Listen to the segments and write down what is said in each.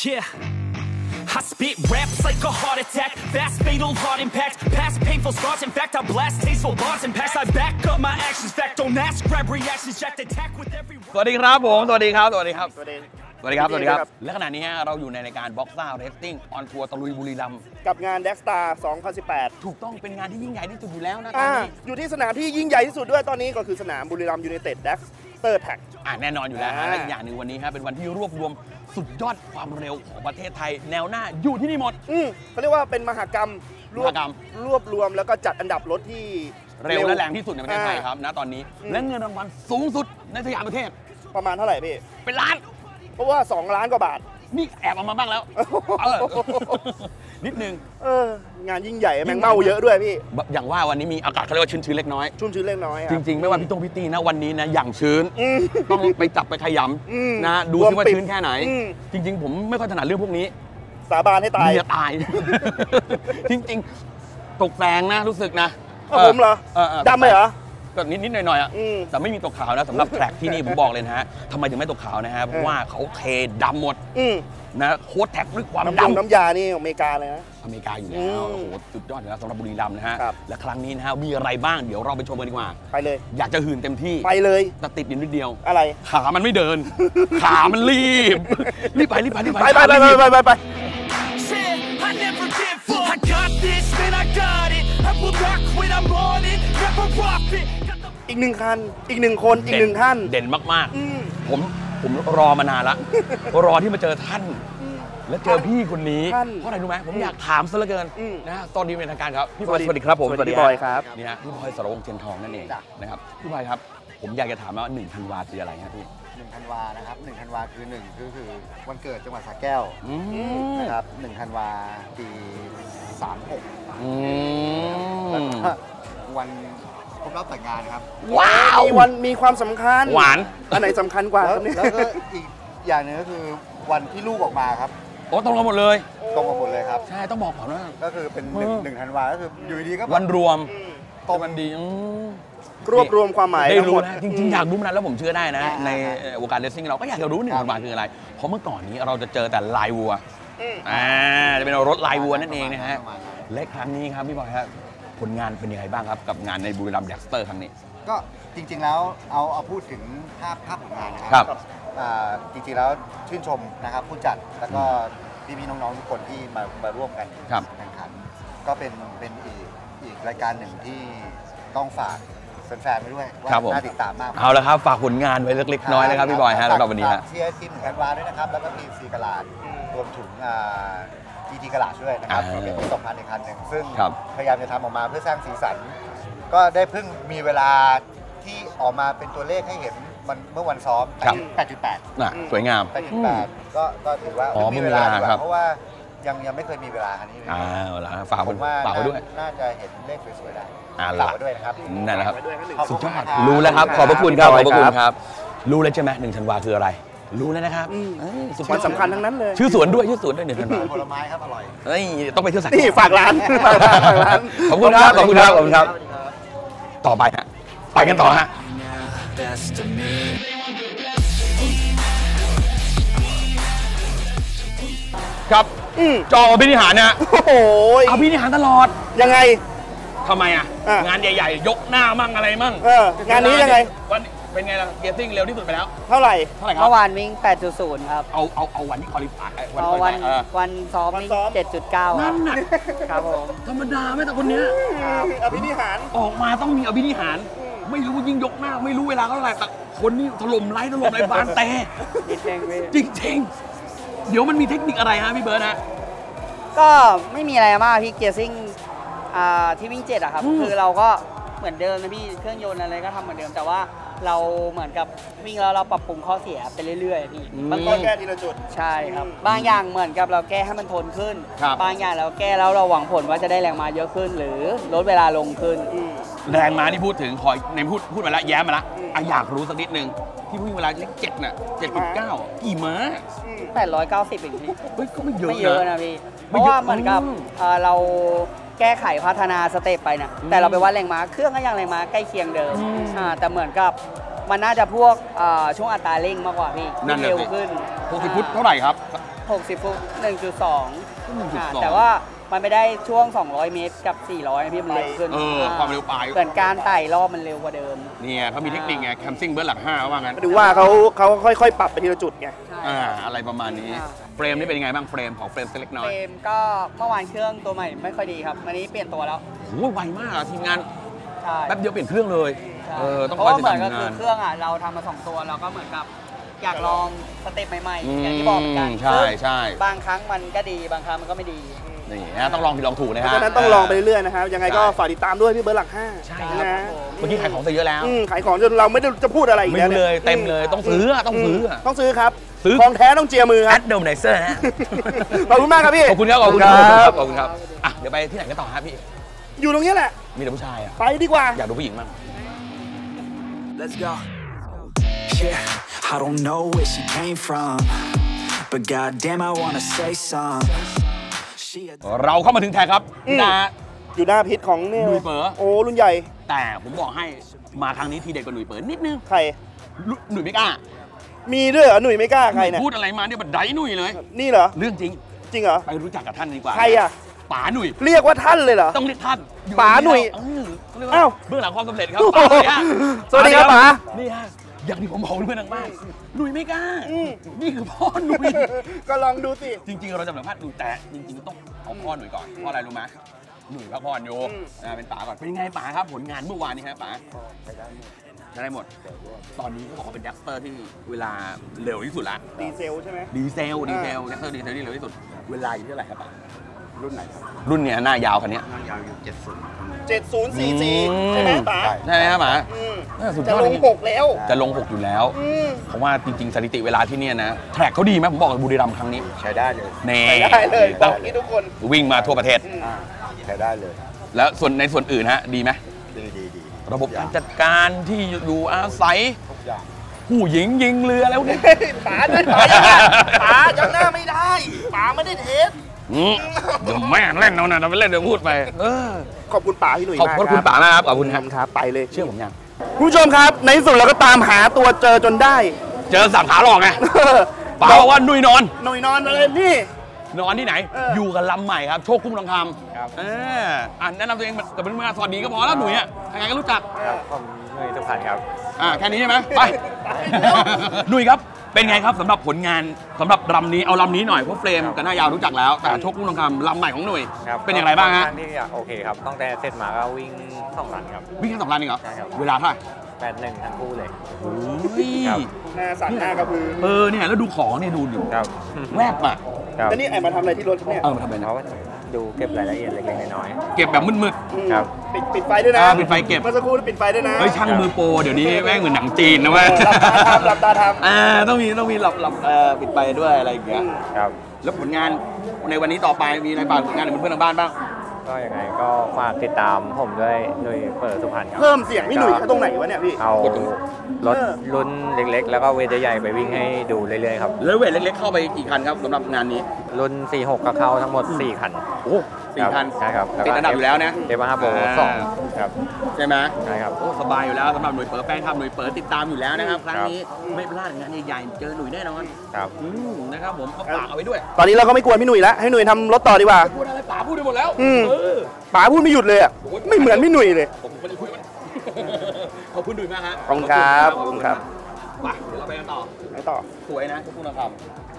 Yeah. I spit raps like a heart attack, fast fatal heart impact, past painful scars. In fact, I blast tasteful bars and packs. I back up my actions, fact don't ask, grab reactions, jacked attack with every. สวัสดีครับผมสวัสดีครับสวัสดีครับสวัสดีครับสวัสดีครับและขณะนี้เราอยู่ในรายการ Boxer Wrestling on Tour ตะลุยบุรีรัมย์กับงาน Daxstar 2018 ถูกต้องเป็นงานที่ยิ่งใหญ่ที่สุดอยู่แล้วนะตอนนี้อยู่ที่สนามที่ยิ่งใหญ่ที่สุดด้วยตอนนี้ก็คือสนามบุรีรัมย์ยูไนเต็ด Daxstar Tag แน่นอนอยู่แล้วและอีกอย่างหนึ่งวันนี้เป็นวันที่รวบรวมสุดยอดความเร็วของประเทศไทยแนวหน้าอยู่ที่นี่หมดเขาเรียกว่าเป็นมหกรรมรวบรวมแล้วก็จัดอันดับรถที่เร็วและแรงที่สุดในประเทศไทยครับณตอนนี้และเงินรางวัลสูงสุดในสยามประเทศประมาณเท่าไหร่พี่เป็นล้านเพราะว่า2 ล้านกว่าบาทนี่แอบเอามาบ้างแล้วนิดนึงงานยิ่งใหญ่แมงเม่าเยอะด้วยพี่อย่างว่าวันนี้มีอากาศเขาเรียกว่าชื้นๆเล็กน้อยชุ่มชื้นเล็กน้อยจริงๆไม่ว่าพี่ต้งพี่ตีนะวันนี้นะอย่างชื้นต้องไปจับไปขยำนะดูซิว่าชื้นแค่ไหนจริงๆผมไม่ค่อยถนัดเรื่องพวกนี้สาบานให้ตายอย่าตายจริงๆตกแสงนะรู้สึกนะผมเหรอดำไหมเหรอก็นิดๆหน่อยๆแต่ไม่มีตกขาวนะสำหรับแทร็กที่นี่ผมบอกเลยนะฮะทำไมถึงไม่ตกขาวนะฮะเพราะว่าเขาเทดำหมดนะโค้ดแท็กด้วยความดำน้ำยานี่อเมริกาเลยนะอเมริกาอยู่แล้วโอ้โหสุดยอดอยู่แล้วสำหรับบุรีรัมย์นะฮะและครั้งนี้นะฮะมีอะไรบ้างเดี๋ยวเราไปชมกันดีกว่าไปเลยอยากจะหื่นเต็มที่ไปเลยแต่ติดนิดเดียวอะไรขามันไม่เดินขามันรีบไปอีกหนึ่งคันอีกหนึ่งคนอีกหนึ่งท่านเด่นมากๆผมรอมานานละรอที่มาเจอท่านและเจอพี่คนนี้เพราะอะไรรู้ไหมผมอยากถามซะเหลือเกินนะตอนนี้เป็นทางการครับพี่บอยสวัสดีครับผมสวัสดีบอยครับนี่ฮะพี่บอยสรวงศ์เทียนทองนั่นเองนะครับพี่บอยครับผมอยากจะถามว่า1 ธันวาคืออะไรครับพี่ 1 ธันวานะครับ1 ธันวาคือ1คือวันเกิดจังหวัดสระแก้วนะครับ1 ธันวาปี36แล้วก็วันครบรอบแต่งงานครับว้าววันมีความสำคัญหวานอันไหนสำคัญกว่าแล้วก็อีกอย่างนึงก็คือวันที่ลูกออกมาครับโอ้ตรงกันหมดเลยครับใช่ต้องบอกก่อนว่าก็คือเป็น1 ธันวาก็คืออยู่ดีก็วันรวมตรงกันดีรวบรวมความหมายได้รู้นะจริงๆอยากรู้มานานแล้วผมเชื่อได้นะในวงการเรสซิ่งเราก็อยากจะรู้1 ธันวาคืออะไรเพราะเมื่อก่อนนี้เราจะเจอแต่ลายวัวจะเป็นรถลายวัวนั่นเองนะฮะและครั้งนี้ครับพี่บอยครับผลงานเป็นยังไงบ้างครับกับงานในบุรีรัมย์ Daxstar ครั้งนี้ก็จริงๆแล้วเอาพูดถึงภาพผลงานนะครับจริงๆแล้วชื่นชมนะครับผู้จัดแล้วก็พี่ๆน้องๆทุกคนที่มาร่วมกันแข่งขันก็เป็นอีกรายการหนึ่งที่ต้องฝากแฟนๆไปด้วยว่าน่าติดตามมากเอาละครับฝากผลงานไว้เล็กๆน้อยๆนะครับพี่บอยฮะสำหรับวันนี้ฮะเชียร์ทีม1 ธันวาด้วยนะครับแล้วก็ทีม4 กะลาดรวมถึงGT กะลาดด้วยนะครับเป็นที่สำคัญอีกคันหนึ่งซึ่งพยายามจะทำออกมาเพื่อสร้างสีสันก็ได้เพิ่งมีเวลาที่ออกมาเป็นตัวเลขให้เห็นมันเมื่อวันซ้อม 8.8 สวยงาม 8.8 ก็ถือว่ามีเวลาเพราะว่ายังไม่เคยมีเวลาคันนี้เลยละฝากไว้ด้วยน่าจะเห็นเลขสวยๆได้ฝากไว้ด้วยนะครับนั่นแหละครับสุดยอดรู้แล้วครับขอบพระคุณครับรู้แล้วใช่ไหม1 ธันวาคืออะไรรู้แล้วนะครับวันสำคัญทั้งนั้นเลยชื่อสวนด้วย1 ธันวาผลไม้ครับอร่อยต้องไปเที่ยวสัตว์นี่ฝากร้านขอบคุณครับต่อไปฮะไปกันต่อฮะครับจองอภินิหารนะโอ้โหอภินิหารตลอดยังไงทำไมงานใหญ่ๆยกหน้ามั่งอะไรมั่งงานนี้ยังไงวันเป็นไงล่ะเกสติ้งเร็วที่สุดไปแล้วเท่าไหร่ครับเมื่อวานวิ่ง 8.0 ครับเอาวันที่คอลิฟายวันซ้อมวิ่ง 7.9 นั่นน่ะครับผมธรรมดาไม่แต่คนนี้อภินิหารออกมาต้องมีอภินิหารไม่รู้ยิ่งยกหน้าไม่รู้เวลาเท่าไหร่แต่คนนี้ถล่มไล่บานแต่จริงเดี๋ยวมันมีเทคนิคอะไรฮะพี่เบิร์ดฮะก็ไม่มีอะไรมากพี่เกียร์ซิ่งที่วิ่ง7อะครับคือเราก็เหมือนเดิมนะพี่เครื่องยนต์อะไรก็ทำเหมือนเดิมแต่ว่าเราเหมือนกับวิ่งแล้วเราปรับปรุงข้อเสียไปเรื่อยๆพี่บางก็แก้ทีละจุดใช่ครับบางอย่างเหมือนกับเราแก้ให้มันทนขึ้นบางอย่างเราแก้แล้วเราหวังผลว่าจะได้แรงม้าเยอะขึ้นหรือลดเวลาลงขึ้นแรงม้าที่พูดถึงในพูดมาแล้วแย้มมาแล้วอยากรู้สักนิดนึงที่วิ่งเวลาเลข7น่ะ 7.9 กี่ม้า 890เองพี่ก็ไม่เยอะนะพี่เพราะว่าเหมือนกับเราแก้ไขพัฒนาสเต็ปไปนะแต่เราไปวัดแรงม้าเครื่องก็ยังแรงม้าใกล้เคียงเดิมแต่เหมือนกับมันน่าจะพวกช่วงอัตราเร่งมากกว่าพี่เร็วขึ้น 60 ฟุตเท่าไหร่ครับ 60 ฟุต 1.2 แต่ว่ามันไม่ได้ช่วง 200 เมตรกับ 400 พี่มันเร็วขึ้นความเร็วปลายเหมือนการไต่รอบมันเร็วกว่าเดิมเนี่ยเขามีเทคนิคไงแคมซิ่งเบิร์ดหลัก5ว่างั้นดูว่าเขาค่อยๆ ปรับไปทีละจุดไงอะไรประมาณนี้เฟรมนี่เป็นยังไงบ้างเฟรมของเฟรมเล็กน้อยเฟรมก็เมื่อวานเครื่องตัวใหม่ไม่ค่อยดีครับวันนี้เปลี่ยนตัวแล้วโอ้ไวมากอะทีมงานใช่แป๊บเดียวเปลี่ยนเครื่องเลยต้องเพคราะอยว่าติดเหมืตาอนมก็คืงาอน เครื่องอ่ะเราทำมา2ตัวเราก็เหมือนกับอยากลองสเต็ปใหม่ๆอย่างที่บอกเหมือนกันใช่ใช่บางครั้งมันก็ดีบางครั้งมันก็ไม่ดีนี่นะต้องลองผิดลองถูกนะเพฮะราะฉะนั้นต้องลองไปเรื่อยๆนะครับ ยังไงก็ฝากติดตามด้วยพี่เบิร์ดหลัก 5 ใช่นะเมื่อกี้ขายของไปเยอะแล้วขายของจนเราไม่ได้จะพูดอะไรอีกไม่แล้วรู้เลยเต็มเลยต้องซื้อต้องซื้อต้องซื้อครับซื้อของแท้ต้องเจียมือคแอรับดโดมไนเซอร์ฮะขอบคุณมากครับพี่ขอบคุณครับขอบคุณครับขอบคุณครับอ่ะเดี๋ยวไปที่ไหนกันต่อครับพี่อยู่ตรงนี้แหละมีแต่ผู้ชายอ่ะไปดีกว่าอยากดูผู้หญิงมั้ง Let's go. Yeah, I don't know where she came from, but goddamn, I wanna say some. She a เราเข้ามาถึงแท็กครับนะอยู่หน้าพิษของนี่หนุ่ยเป๋อโอ้รุ่นใหญ่แต่ผมบอกให้มาครั้งนี้ทีเด็ดกว่าหนุ่ยเปิดนิดนึงใครหนุ่ยไม่กล้ามีด้วยเหรอหนุ่ยไม่กล้าใครเนี่ยพูดอะไรมาเนี่ยบัดไดหนุ่ยเลยนี่เหรอเรื่องจริงจริงเหรอไปรู้จักกับท่านดีกว่าใครอ่ะป๋าหนุ่ยเรียกว่าท่านเลยเหรอต้องเรียกท่านอป๋าหนุ่ยเรียกว่าอ้าวเบื้องหลังความสำเร็จครับโอ้โหป๋าหนุ่ยฮะสวัสดีครับป๋านี่ฮะอย่างที่ผมบอกเพื่อนทางบ้านหนุ่ยไม่กล้านี่คือพ่อหนุ่ยก็ลองดูสิจริงๆเราจะสัมภาษณ์หนุ่ยแต่จริงๆต้องเอาพ่อหนุ่ยก่อนเพราะอะไรรู้ไหมหนุ่ยพักผ่อนอยู่เป็นป๋าก่อนเป็นยังไงป๋าครับผลงานเมื่อวานนี้ฮะป๋าใช้ได้หมด ตอนนี้ก็บอกว่าเป็นแดกเตอร์ที่เวลาเร็วที่สุดละดีเซลใช่ไหมดีเซลแดกเตอร์ดีเซลที่เร็วที่สุดเวลาอยู่ที่เท่าไหร่ครับป๋ารุ่นไหนครับรุ่นเนี้ยหน้ายาวคันเนี้ยนั่งยาวอยู่70 7044ใช่ไหมป๋าใช่ไหมครับป๋าอืมสุดยจะอดลเลงย 6 แล้วจะลง 6 อยู่แล้ว เพราะว่าจริงๆสถิติเวลาที่เนี่ยนะแทร็กเขาดีไหมผมบอกกับบุรีรัมย์ครั้งนี้ใช้ได้เลยเน่ไปได้เลยบอกที่ทุกคนวิ่งมาทั่วประเทศใช้ได้เลยแล้วส่วนในส่วนอื่นฮะดีไหมดีระบบการจัดการที่อยู่อาศัยทุกอย่างผู้หญิงยิงเรือแล้วเนี่ยป๋าด้วยป๋ายังไงป๋าจำหน้าไม่ได้ป๋าไม่ได้เทสเดี๋ยวแม่เล่นเอานะเราไปเล่นเดี๋ยวพูดไปขอบคุณป๋าพี่หนุ่ยขอบมากคุณป๋ามากครับขอบคุณครับครับไปเลยเชื่อผมยังคุณผู้ชมครับในที่สุดเราก็ตามหาตัวเจอจนได้เจอสับขาหลอกไงป๋าบอกว่านุ่ยนอนหน่อยนอนเลยนี่นอนที่ไหน อยู่กับลำใหม่ครับโชคกุ้งทองคครับำแนะนำตัวเองกับเพื่อนๆสวัสดีก็พอแล้วหนุ่ยอ่ะใครๆก็รู้จักครับผมหนุ่ยทุกพันครับแค่นี้ใช่ไหมไป หนุ่ยครับ เป็นไงครับสำหรับผลงานสำหรับลำนี้เอาลำนี้หน่อยเพราะเฟรมกับหน้ายาวรู้จักแล้ว แต่โชคกุ้งทองคำลำใหม่ของหนุ่ยครับเป็นอย่างไรบ้างฮะค่อนข้ที่โอเคครับตั้งแต่เสร็จมาก็วิ่ง2 รันครับวิ่งแค่2 รันเองเหรอใช่ครับเวลาเท่าไหร่ 81 ทั้งคู่เลยโอ้ยครับหน้าสั่นหน้ากระพือเนี่ยแล้วดูของเนี่ยดูดิครับแวบอ่ะครับแล้วนี่แอบมาทำอะไรที่รถเนี่ยมาทำอะไรนะเขาก็ดูเก็บรายละเอียดเล็กๆน้อยเก็บแบบมืดครับปิดไฟด้วยนะปิดไฟเก็บเมื่อสักครู่ปิดไฟด้วยนะๆเฮ้ยช่างมือโปรเดี๋ยวนี้แม่งเหมือนหนังจีนนะเว้ยหลับตาทำต้องมีหลับปิดไฟด้วยอะไรอย่างเงี้ยครับแล้วผลงานในวันนี้ต่อไปมีอะไรบ้างผลงานของเพื่อนๆทางบ้านบ้างก็ยังไงก็ฝากติดตามผมด้วยหนุ่ยเปิดสุพรรณครับเพิ่มเสียงพี่หนุ่ยตรงไหนวะเนี่ยพี่เอารถรุ่นเล็กๆ แล้วก็เวทใหญ่ๆไปวิ่งให้ดูเรื่อยๆครับแล้วเวทเล็กๆเข้าไปกี่คันครับสำหรับงานนี้รุ่น 46 ก็เข้าทั้งหมด 4 คันโอ้4 คันใช่ครับติดอันดับอยู่แล้วนะเดมาฮาโบอ่า 2ครับใช่ไหมใช่ครับโอ้สบายอยู่แล้วสำหรับหน่วยเปิดแป้งครับหน่วยเปิดติดตามอยู่แล้วนะครับครั้งครับนี้ไม่พลาดงานใหญ่ๆเจอหนุ่ยแน่นอนครับนะครับผมก็ฝากเอาไว้ด้วยตอนนี้เราก็ไม่กลัวพี่หนุ่ยแล้วให้หนุ่ยทำรถต่อดีกว่าพูดอะไรป๋าพูดไปหมดแล้วป๋าพูดไม่หยุดเลยอ่ะไม่เหมือนพี่หนุ่ยเลยผมไม่ได้คุยมัน ขอบคุณหนุ่ยมากฮะขอบคุณครับขอบคุณครับไปเดี๋ยวเราไปกันต่อไปต่อสวยนะทุกคนนะครับ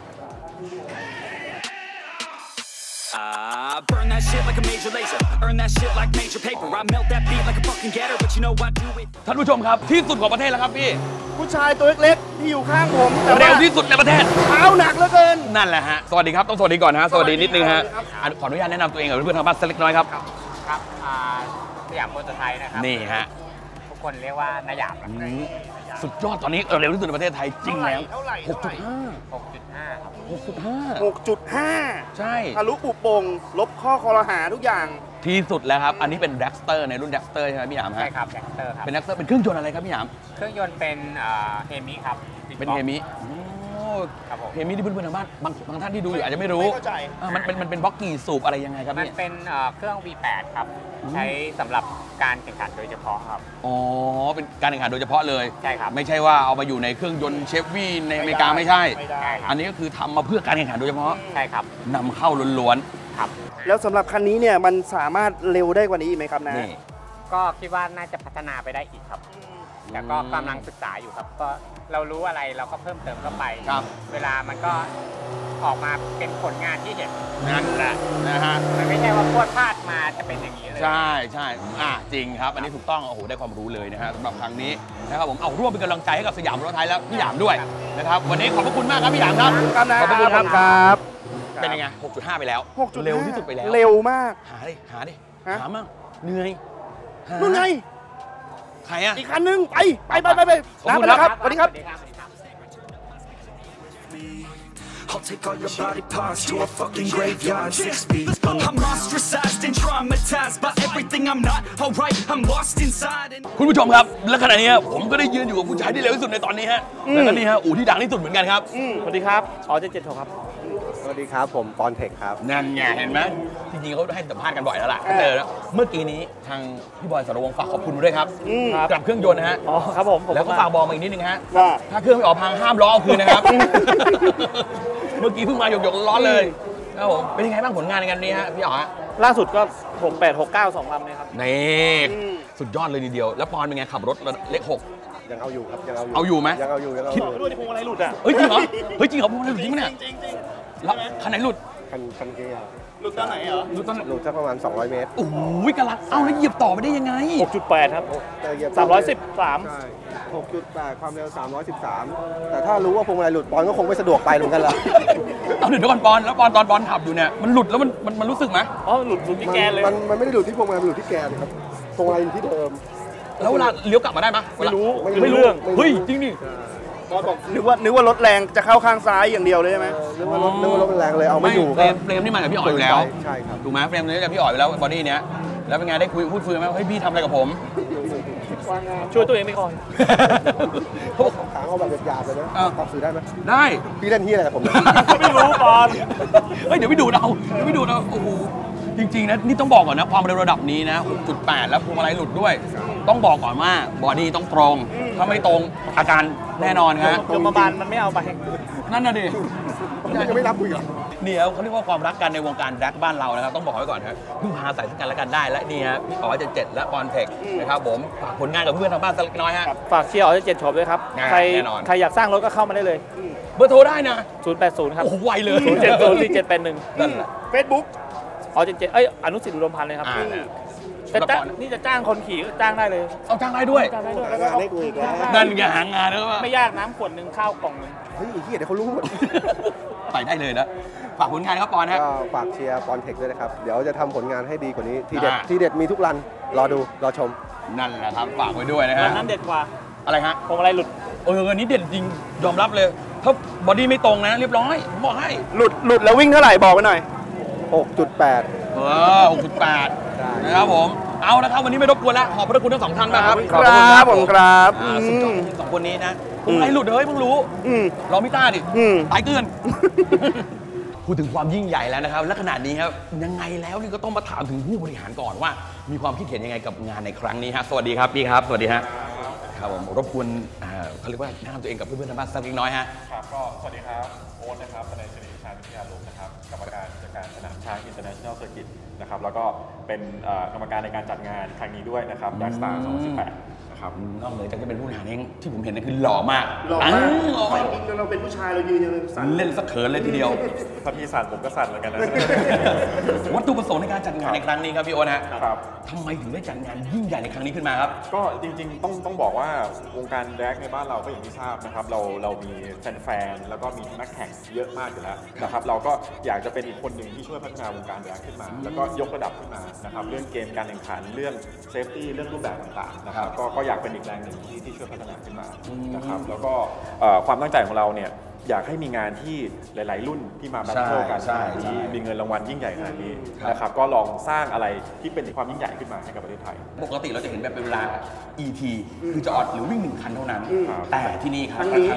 Burn that shit like a major laser. Earn that shit like major paper. I melt that beat like a fucking getter, but you know I do it. ท่านผู้ชมครับที่สุดของประเทศแล้วครับพี่ผู้ชายตัวเล็กๆที่อยู่ข้างผมแต่เร็ว่าวที่สุดในประเทศเท้าหนักเหลือเกินนั่นแหละฮะ สวัสดีครับ ต้องสวัสดีก่อนนะฮะ สวัสดีนิดนึงฮะสวัสดีครับขออนุญาตแนะนำตัวเองกับเพื่อนๆทางบ้านสักเล็กน้อยครับครับสยามมอเตอร์ไซค์นะครับนี่ฮะทุกคนเรียกว่านายามนะสุดยอดตอนนี้เร็วที่สุดในประเทศไทยจริงแล้วเท่าไหร่ 6.5 ครับ 6.5 ใช่ทะลุปุโปงลบข้อคอรหาทุกอย่างที่สุดแล้วครับ อันนี้เป็นแร็กสเตอร์ในรุ่นแร็กสเตอร์ใช่ไหมพี่หยามฮะใช่ครับแจ็คเตอร์ครับเป็นแร็กสเตอร์เป็นเครื่องยนต์อะไรครับพี่หยามเครื่องยนต์เป็นเฮมิครับเป็นเฮมิโอ้เพลงนี้ที่เพื่อนๆทางบ้านบางท่านที่ดูอยู่อาจจะไม่รู้ไม่เข้าใจมันเป็นบล็อกกี่สูบอะไรยังไงครับมันพี่เป็นเครื่อง V8 ครับ ใช้สำหรับการแข่งขันโดยเฉพาะครับอ๋อเป็นการแข่งขันโดยเฉพาะเลยใช่ครับไม่ใช่ว่าเอามาอยู่ในเครื่องยนต์เชฟวี่ในอเมริกาไม่ใช่ไม่ได้ใช่ครับอันนี้ก็คือทำมาเพื่อการแข่งขันโดยเฉพาะใช่ครับนำเข้าล้วนครับแล้วสำหรับคันนี้เนี่ยมันสามารถเร็วได้กว่านี้อีกไหมครับๆนะนี่ก็คิดว่าน่าจะพัฒนาไปได้อีกครับ แต่ก็กำลังศึกษาอยู่ครับ ก็เรารู้อะไรเราก็เพิ่มเติมเข้าไปครับเวลามันก็ออกมาเป็นผลงานที่เห็นนั่นแหละนะฮะมันไม่ใช่ว่าพวดพลาดมาจะเป็นอย่างนี้เลยใช่ใช่จริงครับ อันนี้ถูกต้อง โอ้โห ได้ความรู้เลยนะฮะสำหรับครั้งนี้นะครับผม เอาร่วมเป็นกำลังใจให้กับสยามรถไทยและพี่หยามด้วยนะครับ วันนี้ขอบพระคุณมากครับพี่หยามครับครับนะขอบพระคุณครับครับเป็นยังไง 6.5 ไปแล้ว 6.5 เร็วที่สุดไปแล้วเร็วมากหาดิฮะหามั่งเหนื่อยหานู่นไงใครอะอีกคันนึง ไปขอบคุณน้ำครับสวัสดีครับ I'll take all your body parts to a fucking graveyard. 6 feet. I'm ostracized and traumatized by everything I'm not. Alright, I'm lost inside. คุณผู้ชมครับ และขณะนี้ผมก็ได้ยืนอยู่กับผู้ชายที่เร็วที่สุดในตอนนี้ฮะ แล้วก็นี่ฮะ อู่ที่ดังที่สุดเหมือนกันครับสวัสดีครับ776ครับสวัสดีครับผมปอนเทคครับนั่นไงเห็นไหมจริงๆเขาให้สัมภาษณ์กันบ่อยแล้วล่ะเจอแล้วเมื่อกี้นี้ทางพี่บอยสรวงศ์ฝากขอบคุณด้วยครับกลับเครื่องยนต์นะฮะอ๋อครับผมแล้วก็ฝากบอกมาอีกนิดนึงฮะว่าถ้าเครื่องไม่ออกพังห้ามล้อเอาคืนนะครับ เมื่อกี้เพิ่งมาหยกๆร้อนเลยครับผมเป็นยังไงบ้างผลงานในงานนี้ฮะพี่อ๋อฮะล่าสุดก็68 69 2ลำเลยครับนี่สุดยอดเลยทีเดียวแล้วปอนเป็นไงขับรถเลข6 ยังเอาอยู่ครับยังเอาอยู่เอาอยู่ไหมยังเอาอยู่ยังเอาคิดอยู่ด้วยที่พวงมาลัยหลุดอ่ะเฮ้ยจริงเหรอเฮ้ยจริงเหรอพวกมันหลุดจริงไหมเนี่ยแล้วคันไหนหลุดคันเกียร์หลุดตอนไหนเหรอหลุดตอนหลุดสักประมาณ 200 เมตรโอ้ยกำลังเอาแล้วเหยียบต่อไปได้ยังไง 6.8 ครับแต่เหยียบ 313 ใช่6.8 ความเร็ว 313 แต่ถ้ารู้ว่าพวงมาลัยหลุดปอนก็คงไม่สะดวกไปเหมือนกันละเอาเดี๋ยวก่อนปอนแล้วปอนตอนปอนขับอยู่เนี่ยมันหลุดแล้วมันรู้สึกไหมอ๋อหลุดที่แกนเลยมันไม่ได้หลุดที่พวงมาลัยมันหลุดที่แกนครับพวงมาลัยอยู่ที่เดิมแล้วเวลาเลี้ยวกลับมาได้ไหมไม่รู้ไม่รู้เรื่องเฮ้ยจริงดิบอสบอกนึกว่ารถแรงจะเข้าข้างซ้ายอย่างเดียวเลยใช่ไหมเรื่องว่ารถมันแรงเลยเอาไม่อยู่เฟรมนี่มากับพี่อ๋อยอยู่แล้วใช่ครับถูกไหมเฟรมนี้กับพี่อ๋อยอยู่แล้วบอดี้เนี้ยแล้วเป็นไงได้พูดคุยไหมว่าเฮ้ยพี่ทำอะไรกับผมช่วยตัวเองไม่ก่อนเขาบอกถามเอาแบบหยาบๆเลยนะอ่ะตอบสื่อได้ไหมได้พี่เล่นที่อะไรกับผมเนี่ยไม่รู้ก่อนเฮ้ยเดี๋ยวไปดูเอาโอ้โหจริงๆนะนี่ต้องบอกก่อนนะความเร็วระดับนี้นะ 6.8 แล้วพวงมาลัยหลุดด้วย ต้องบอกก่อนว่าบอดี้ต้องตรงถ้าไม่ตรงอาการแน่นอนฮะโรงพยาบาลมันไม่เอาไปนั่นน่ะดิยังไม่รับคุยกับเนี่ยเขาเรียกว่าความรักกันในวงการแร็กบ้านเรานะครับต้องบอกไว้ก่อนครับพึ่งพาใส่ซึ่งกันและกันได้และนี่ฮะพี่อ๋อ77และปอนเทคนะครับผมฝากผลงานกับเพื่อนทางบ้านสักเล็กน้อยฮะฝากเชียร์7ช็อปด้วยครับ ใครแน่นอนใครอยากสร้างรถก็เข้ามาได้เลยเบอร์โทรได้นะ 080 ครับโอ้โหไวเลย 0704781 นั่นแหละเฟซบุ๊ก 77อนุสิทธิ์อุดมพันธ์เลยครับ จะจ้างนี่จะจ้างคนขี่ก็จ้างได้เลยเอาจ้างได้ด้วยจ้างได้ด้วยงานให้กูอีกแล้วนั่นไงหางานแล้วว่าไม่ยากน้ำขวดหนึ่งข้าวกล่องหนึ่งเฮ้ยไอ้เหี้ยเดี๋ยวเขารู้หมดไปได้เลยนะฝากผลงานครับปอนฮะก็ฝากเชียร์ปอนเทคด้วยนะครับ เดี๋ยวจะทำผลงานให้ดีกว่านี้ ทีเด็ดอ่าทีเด็ดมีทุกรัน รอดู รอชมนั่นแหละครับฝากไว้ด้วยนะวัฮะนนั้นเด็ดกว่าอะไรฮะพวงมาลัยหลุดอันนี้เด่นจริงยอมรับเลย ถ้าบอดี้ไม่ตรงนะ เรียบร้อยผมบอกให้หลุดแล้ววิ่งเท่าไหร่บอกไปหน่อย 6.8 6.8นะครับผมเอาละครับวันนี้ไม่รบกวนแล้วขอบพระคุณทั้งสองท่านมากครับครับผมครับสุดยอดจริงๆสองคนนี้นะผมไอ้หลุดเฮ้ยเพิ่งรู้อืมรอมิต้าดิอืมตายเกลือน พูดถึงความยิ่งใหญ่แล้วนะครับและขนาดนี้ครับยังไงแล้วนี่ก็ต้องมาถามถึงผู้บริหารก่อนว่า มีความคิดเห็นยังไงกับงานในครั้งนี้ฮะสวัสดีครับพี่ครับสวัสดีฮะครับผมรบกวนเขาเรียกว่าแนะนำตัวเองกับเพื่อนๆทางบ้านสักเล็กน้อยฮะครับก็สวัสดีครับโอ๊ตนะครับปนัยชนีชาญวิทยาลมนะครับกรรมการกิจการสนามช้าง International Circuit นะครับแล้วก็เป็นกรรมการในการจัดงานครั้งนี้ด้วยนะครับ Black Star 2018 นะครับนอกเหนือจากจะเป็นผู้บริหารเองที่ผมเห็นนั่นคือหล่อมากหล่อมากหล่อไม่จริงเราเป็นผู้ชายเรายืนยังสั่นเล่นสักเขินเลยทีเดียวถ้าพี่สั่นผมก็สั่นเหมือนกันนะวัตถุประสงค์ในการจัดงานในครั้งนี้ครับพี่โอ๊ตฮะครับทำไมถึงได้จัดงานยิ่งใหญ่ในครั้งนี้ขึ้นมาครับก็จริงๆต้องบอกว่าวงการแดกในบ้านเราก็อย่างที่ทราบนะครับเรามีแฟนๆแล้วก็มีนักแข่งเยอะมากอยู่แล้วนะครับเราก็อยากจะเป็นอีกคนหนึ่งที่ช่วยพัฒนาวงการแดกขึ้นมา แล้วก็ยกระดับขึ้นมานะครับเรื่องเกมการแข่งขันเรื่องเซฟตี้เรื่องรูปแบบต่างๆนะครับก็อยากเป็นอีกแรงหนึ่งที่ช่วยพัฒนาขึ้นมานะครับแล้วก็ความตั้งใจของเราเนี่ยอยากให้มีงานที่หลาย ๆ รุ่นที่มาแบทเทิลกันใช่ที่มีเงินรางวัลยิ่งใหญ่ขนาดนี้นะครับก็ลองสร้างอะไรที่เป็นความยิ่งใหญ่ขึ้นมาให้กับประเทศไทยปกติเราจะเห็นแบบเป็นเวลา ET คือจะออดหรือวิ่ง1 คันเท่านั้น แต่ที่นี่ครับครั้งนี้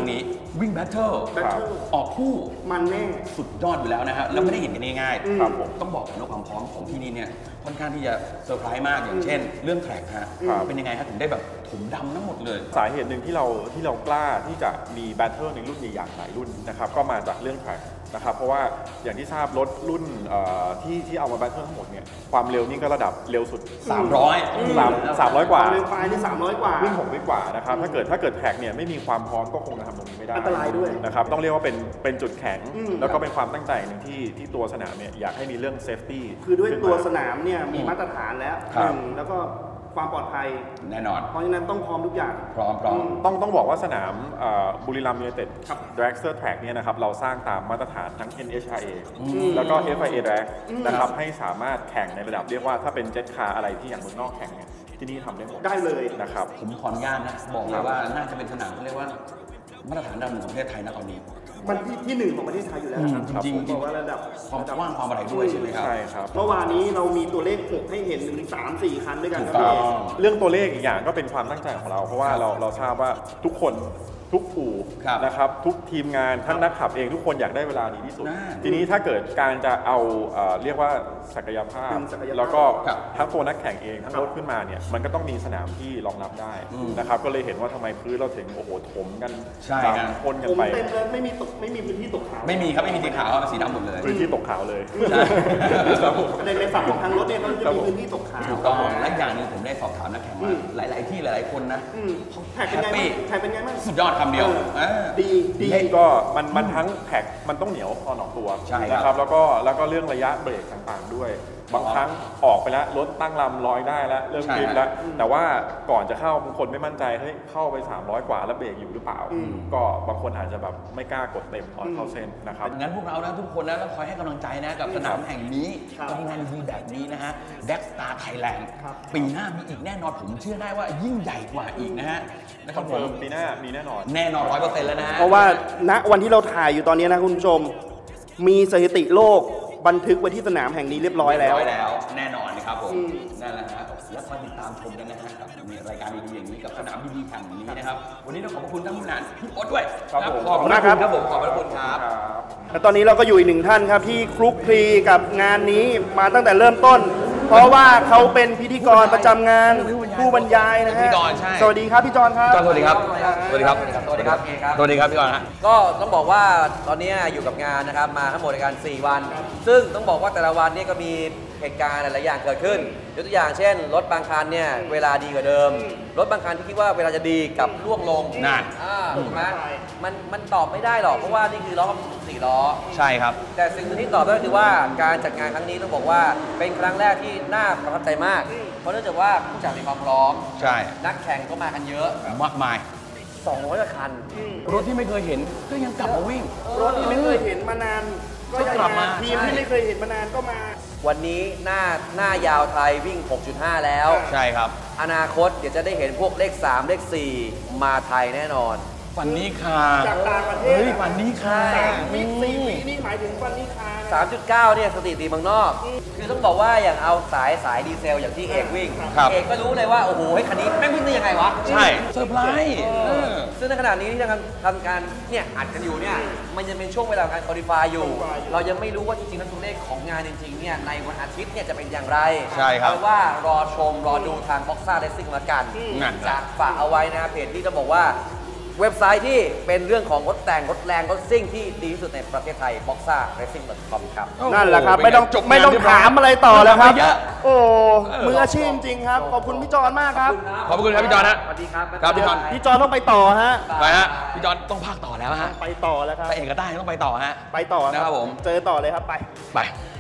วิ่งแบทเทิลออกคู่มันแน่สุดยอดอยู่แล้วนะครับแล้วไม่ได้เห็นกันง่ายๆครับผมต้องบอกก่อนว่าความพร้อมของที่นี่เนี่ยค่อนข้างที่จะเซอร์ไพรส์มากอย่างเช่น เรื่องแทร็กฮะเป็นยังไงฮะถึงได้แบบถุงดำทั้งหมดเลยสาเหตุหนึ่งที่เรากล้าที่จะมีแบตเตอร์ในรุ่นใหญ่ๆหลายรุ่นนะครับก็มาจากเรื่องแทร็กนะครับเพราะว่าอย่างที่ทราบรถรุ่นที่เอามาแบตเตอร์ทั้งหมดเนี่ยความเร็วนี่ก็ระดับเร็วสุด 300 กว่าเร็วไฟนี่300 กว่าวิ่ง600 กว่านะครับถ้าเกิดแท็กเนี่ยไม่มีความพร้อมก็คงจะทำตรงนี้ไม่ได้อันตรายด้วยนะครับต้องเรียกว่าเป็นจุดแข็งแล้วก็เป็นความตั้งใจหนึ่งที่ตัวสนามเนี่ยอยากให้มีเรื่องเซฟตี้คือด้วยตัวสนามเนี่ยมีมาตรฐานแล้วครับแล้วก็ความปลอดภัยแน่นอนเพราะฉะนั้นต้องพร้อมทุกอย่างพร้อมต้องบอกว่าสนามบุรีรัมย์ยูไนเต็ด Dragster Track เนี่ยนะครับเราสร้างตามมาตรฐานทั้ง NHRA แล้วก็ FIA Drag นะครับให้สามารถแข่งในระดับเรียกว่าถ้าเป็นเจ็ตคาร์อะไรที่อย่างเมืองนอกแข่งเนี่ยที่นี่ทำได้หมดได้เลยนะครับผมขออนุญาตนะบอกเลยว่าน่าจะเป็นสนามเขาเรียกว่ามาตรฐานระดับหนึ่งของประเทศไทยนะตอนนี้มันที่หนึ่งของประเทศไทยอยู่แล้วนะครับจริงผมบอกว่าระดับความกว้างความอะไรด้วยใช่ไหมครับใช่ครับเมื่อวานนี้เรามีตัวเลข6ให้เห็นถึง3-4 คันด้วยกันครับถูกต้องพี่เรื่องตัวเลขอีกอย่างก็เป็นความตั้งใจของเรา เพราะว่าเราทราบว่าทุกคนทุกอู่ครับนะครับทุกทีมงานทั้งนักขับเองทุกคนอยากได้เวลาดีที่สุดน่าทีนี้ถ้าเกิดการจะเอาเรียกว่าศักยภาพ แล้วก็ครับทั้งตัวนักแข่งเองทั้งรถขึ้นมาเนี่ยมันก็ต้องมีสนามที่รองรับได้นะครับก็เลยเห็นว่าทำไมพื้นเราถึงโอ้โหถมกันใช่ตามครับคนกันผมไปเต็มเลยไม่มีพื้นที่ตกขาวไม่มีครับไม่มีสีขาวครับสีดำหมดเลยพื้นที่ตกขาวเลยใช่ครับผมในฝั่งของทางรถเนี่ยมันจะมีพื้นที่ตกขาวถูกต้องและอย่างหนึงผมได้สอบถามนักแข่งมาหลาย ๆ ที่หลาย ๆ คนนะแท็กเป็นไงบ้างแท็กเป็นไงบ้างสุดยอดคำเดียวดีก็มันทั้งแท็กมันต้องเหนียวพอหนองตัวใช่ครับนะครับแล้วก็เรื่องระยะเบรกต่างๆด้วย บางครั้งออกไปแล้วรถตั้งลำลอยได้แล้วเริ่มใช่กริ้นแล้วแต่ว่าก่อนจะเข้าบางคนไม่มั่นใจเฮ้ยเข้าไป300 กว่าแล้วเบรกอยู่หรือเปล่า ก็บางคนอาจจะแบบไม่กล้ากดเต็มตอนเข้าเส้นนะครับงั้นพวกเรานะทุกคนนะต้องคอยให้กำลังใจนะกับสนามแห่งนี้ครับกับงานดีแบบนี้นะฮะ Dragster Thailand ปีหน้ามีอีกแน่นอนผมเชื่อได้ว่ายิ่งใหญ่กว่าอีกนะฮะนะคครัอบ นผเฟิมร์มปีหน้ามีแน่นอนแน่นอน 100% แล้วนะฮะเพราะว่าณวันที่เราถ่ายอยู่ตอนนี้นะคุณผู้ชม มีสถิติโลกบันทึกไว้ที่สนามแห่งนี้เรียบร้อยแล้วแน่นอนนะครับผมนั่นแหละฮะแล้วคอยติดตามชมกันนะฮะกับมีรายการดีๆอย่างนี้กับสนามดีๆแห่งนี้นะครับวันนี้ต้องขอบคุณท่านผู้นานพี่โอ๊ตด้วยครับผมขอบคุณมากครับผมขอบพระคุณครับและตอนนี้เราก็อยู่อีกหนึ่งท่านครับที่คลุกคลีกับงานนี้มาตั้งแต่เริ่มต้น เพราะว่าเขาเป็นพิธีกรประจำงานผู้บรรยายนะพิฮะธีกรใช่สวัสดีครับพี่จอนครับจอห์นสวัสดีครับสวัสดีครับสวัสดีครับครับสวัสดีครับพี่กรณ์ฮะก็ต้องบอกว่าตอนนี้อยู่กับงานนะครับมาทั้งหมดในการ 4 วัน ซึ่งต้องบอกว่าแต่ละวันนี้ก็มีเหตุการณ์หลายๆอย่างเกิดขึ้นยกตัวอย่างเช่น รถบางคันเนี่ยเวลาดีกว่าเดิม รถบางคันที่คิดว่าเวลาจะดีกับล่วงลงนั่นถูกไหมมันตอบไม่ได้หรอกเพราะว่านี่คือล้อ4 ล้อใช่ครับแต่สิ่งหนึ่งที่ตอบได้ก็คือว่าการจัดงานครั้งนี้ต้องบอกว่าเป็นครั้งแรกที่น่าประทับใจมาก เพราะเนื่องจากว่าผู้จัดมีความพร้อมใช่นักแข่งก็มากันเยอะมากมาย 200กว่าคันรถที่ไม่เคยเห็นก็ยังกลับมาวิ่งรถที่ไม่เคยเห็นมานานก็ยังก็กลับมาทีมที่ไม่เคยเห็นมานานก็มาวันนี้หน้ายาวไทยวิ่ง 6.5 แล้วใช่ครับอนาคตเดี๋ยวจะได้เห็นพวกเลข 3 เลข 4 มาไทยแน่นอนฟันนี้ค่ะจากต่างประเทศเฮ้ยฟันนี้ค่ะ 3 วิ4 วินี่หมายถึงฟันนี่คานะ 3.9 เนี่ยสถิติเมืองนอก คือต้องบอกว่าอย่างเอาสายดีเซลอย่างที่เอกวิ่งครับเอกก็รู้เลยว่า โอ้โหคันนี้แม่งวิ่งได้ยังไงวะใช่เซอร์ไพรส์ซึ่งในขณะนี้ที่ทำการเนี่ยอัดกันอยู่เนี่ยมันยังเป็นช่วงเวลาการคอลิฟายอยู่ เรายังไม่รู้ว่าจริงๆแล้วตัวเลขของงานจริงๆเนี่ยในวันอาทิตย์เนี่ยจะเป็นอย่างไรใช่ครับเอาเป็นว่ารอชมรอดูทางบ็อกซ่าเรซซิ่งละกันนั่นจะฝากเอาไว้นะเพจที่จะบอกว่าเว็บไซต์ที่เป็นเรื่องของรถแต่งรถแรงรถซิ่งที่ดีที่สุดในประเทศไทย boxer-racing.com ครับนั่นแหละครับโอ้โหไม่ต้องเป็นไงจบไม่ต้องงานเรียบร้อยถามอะไรต่อแล้วครับเยอะโอ้มืออาชีพจริงๆครับ ขอบคุณพี่จอนมากครับขอบคุณครับพี่จอนฮะสวัสดีครับครับพี่จอนพี่จอนต้องไปต่อฮะไปฮะพี่จอนต้องพากต่อแล้วฮะไปต่อแล้วครับไปเอกก็ได้ต้องไปต่อฮะไปต่อนะครับผมเจอต่อเลยครับไปไป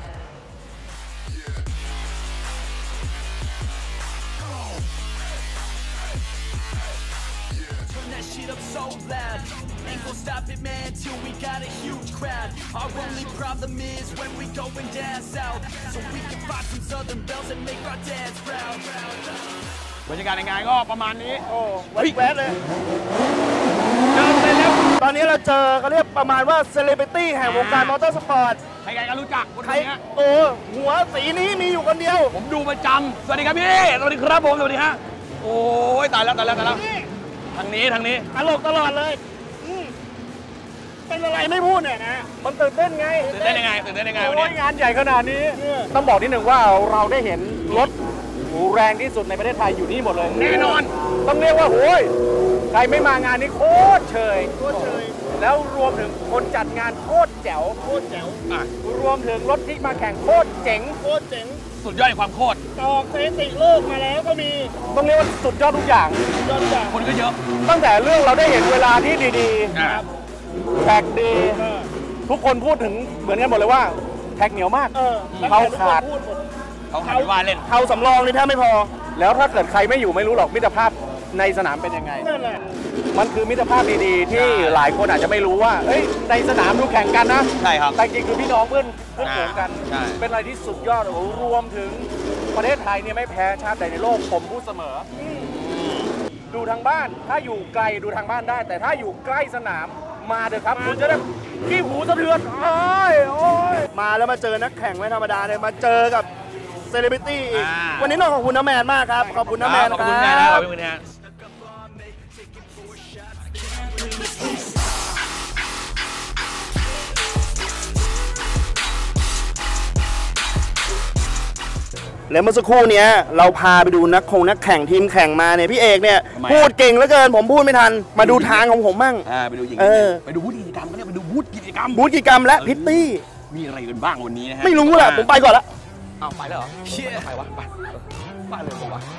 Turn that shit up so loud. Ain't gon' stop it, man, till we got a huge crowd. Our only problem is when we going down south. So we can find some southern bells and make our dads proud. บรรยากาศในงานก็ประมาณนี้โอ้แวะเลยตอนนี้เราเจอเขาเรียกประมาณว่าเซเลบริตี้แห่งวงการมอเตอร์สปอร์ตใครๆก็รู้จักคนใครนี้โอ้หัวสีนี้มีอยู่คนเดียวผมดูประจำสวัสดีครับพี่ สวัสดีครับผม สวัสดีฮะ โอ้ยตายแล้ว ทางนี้ตลกตลอดเลยเป็นอะไรไม่พูดเนี่ยนะมันตื่นเต้นไงตื่นเต้นยังไงตื่นเต้นยังไงวันโอ้นี้ยงานใหญ่ขนาดนี้ต้องบอกนิดหนึ่งว่าเราได้เห็นรถแรงที่สุดในประเทศไทยอยู่นี่หมดเลยแน่นอนต้องเรียกว่าโอ้ยใครไม่มางานนี้โคตรเชยแล้วรวมถึงคนจัดงานโคตรแจ๋วรวมถึงรถที่มาแข่งโคตรเจ๋งสุดยอดในความโคตรออกสถิติโลกมาแล้วก็มีต้องเรียกว่าสุดยอดทุกอย่างคนก็เยอะตั้งแต่เรื่องเราได้เห็นเวลาที่ดีๆแท็กดีทุกคนพูดถึงเหมือนกันหมดเลยว่าแท็กเหนียวมากเขาขาดว่าเล่นเขาสำรองนี่ถ้าไม่พอแล้วถ้าเกิดใครไม่อยู่ไม่รู้หรอกมิตรภาพในสนามเป็นยังไงมันคือมิตรภาพดีๆที่หลายคนอาจจะไม่รู้ว่าในสนามดูแข่งกันนะใช่ครับแต่จริงคือพี่น้องเพื่อนฝูงกันเป็นอะไรที่สุดยอดรวมถึงประเทศไทยเนี่ยไม่แพ้ชาติใดในโลกผมพูดเสมอดูทางบ้านถ้าอยู่ไกลดูทางบ้านได้แต่ถ้าอยู่ใกล้สนามมาเถอะครับคุณจะได้ขี้หูสะเทือนโอ้ยมาแล้วมาเจอนักแข่งไม่ธรรมดาเลยมาเจอกับเซเลบริตี้อีกวันนี้ต้องขอบคุณน้าแมนมากครับขอบคุณน้าแมนครับขอบคุณนะขอบคุณนะแล้วเมื่อสักครู่นี้เราพาไปดูนักแข่งทีมแข่งมาเนี่ยพี่เอกเนี่ยพูดเก่งเหลือเกินผมพูดไม่ทันมาดูทางของผมมั่งไปดูอย่างนี้ไปดูบูธกิจกรรมกันเนี่ยไปดูบูธกิจกรรมและพิตตี้มีอะไรกันบ้างวันนี้นะฮะไม่รู้แหละผมไปก่อนละเอาไปแล้วเหรอไปวะไปเลยผมวะ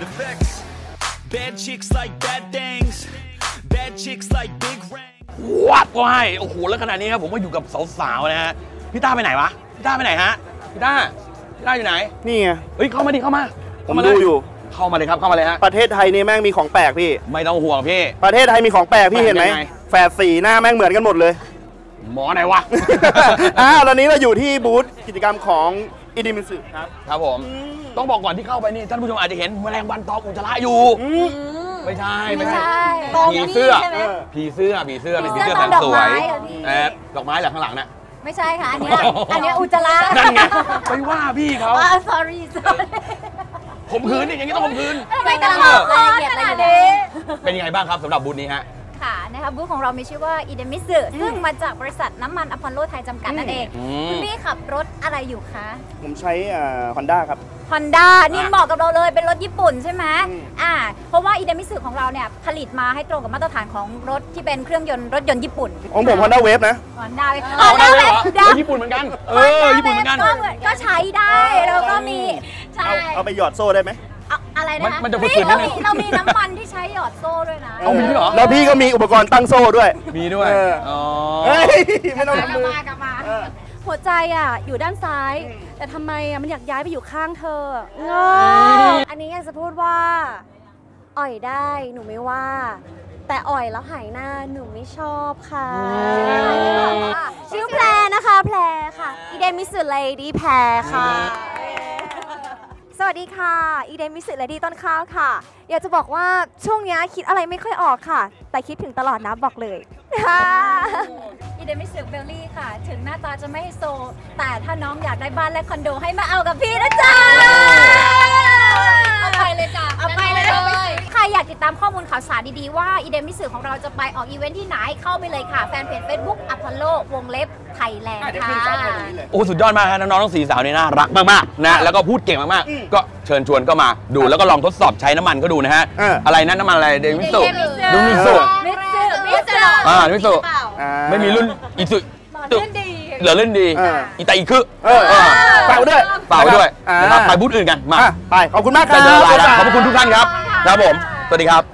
Bad chicks like bad things Bad chicks like big rain วัดก็ให้โอ้โหแล้วขนาดนี้ครับผมก็อยู่กับสาวๆนะฮะพี่ต้าไปไหนวะพี่ต้าไปไหนฮะพี่ต้าอยู่ไหนนี่ไงเฮ้ยเข้ามาดิเข้ามาผมดูอยู่เข้ามาเลยครับเข้ามาเลยฮะประเทศไทยนี่แม่งมีของแปลกพี่ไม่ต้องห่วงพี่ประเทศไทยมีของแปลกพี่เห็นไหมแฝดสีหน้าแม่งเหมือนกันหมดเลยหมอไหนวะตอนนี้เราอยู่ที่บูธกิจกรรมของอิดิมิสึครับผมต้องบอกก่อนที่เข้าไปนี่ท่านผู้ชมอาจจะเห็นแมลงวันตอมอุจจาระอยู่ไม่ใช่ผีเสื้อเป็นผีเสื้อแสนสวยดอกไม้หลังข้างหลังน่ะไม่ใช่ค่ะอันนี้อุจจาระนั่นไงไปว่าพี่เขา sorry ข่มขืนนี่อย่างนี้ต้องข่มขืนไม่กำลังบอกรายละเอียดอะไรอยู่เลยเป็นยังไงบ้างครับสำหรับบูธนี้ฮะค่ะนะคะบูธของเรามีชื่อว่าอิเดมิสึซึ่งมาจากบริษัทน้ำมันอพอลโลไทยจำกัดนั่นเองคุณพี่ขับรถอะไรอยู่คะผมใช้Honda ครับ Honda นี่เหมาะกับเราเลยเป็นรถญี่ปุ่นใช่ไหมเพราะว่าอิเดมิสึของเราเนี่ยผลิตมาให้ตรงกับมาตรฐานของรถที่เป็นเครื่องยนต์รถยนต์ญี่ปุ่นของผม Honda Wave นะ Honda Wave ญี่ปุ่นเหมือนกันญี่ปุ่นเหมือนกันก็ใช้ได้เราก็มีใช่เอาไปหยอดโซ่ได้ไหมอะไรนะมันจะฝืนๆนิดนึงเรามีน้ำมันที่ใช้หยอดโซ่ด้วยนะเอามีเหรอแล้วพี่ก็มีอุปกรณ์ตั้งโซ่ด้วยมีด้วยไม่ต้องทำมือหัวใจอยู่ด้านซ้ายแต่ทำไมมันอยากย้ายไปอยู่ข้างเธออันนี้อยากจะพูดว่าอ่อยได้หนูไม่ว่าแต่อ่อยแล้วหายหน้าหนูไม่ชอบค่ะชื่อแพรนะคะแพรค่ะอีเดมิสึเลดี้แพรค่ะสวัสดีค่ะอีเดมิสึเลดี้ต้นข้าวค่ะอยากจะบอกว่าช่วงนี้คิดอะไรไม่ค่อยออกค่ะแต่คิดถึงตลอดนะบอกเลยอีเดมิสึเบลลี่ค่ะถึงหน้าตาจะไม่ไฮโซแต่ถ้าน้องอยากได้บ้านและคอนโดให้มาเอากับพี่นะจ๊ะเอาไปเลยจ้ะเอาไปเลยใครอยากติดตามข้อมูลข่าวสารดีๆว่าอีเดมิสึของเราจะไปออกอีเวนท์ที่ไหนเข้าไปเลยค่ะแฟนเพจ Facebook อพอลโลวงเล็บไทยแลนด์ค่ะโอ้สุดยอดมากครับน้องๆทั้ง4สาวนี่น่ารักมากๆนะแล้วก็พูดเก่งมากๆก็เชิญชวนก็มาดูแล้วก็ลองทดสอบใช้น้ำมันก็ดูนะฮะอะไรนั้นน้ำมันอะไรเดมิสึมิสึไม่มีรุ่นอิสึเหลือเล่นดีอีตาอีคือฝากด้วยนะครับไปบูธอื่นกันมาไปขอบคุณมากครับขอบคุณทุกท่านครับครับผมสวัสดีครับ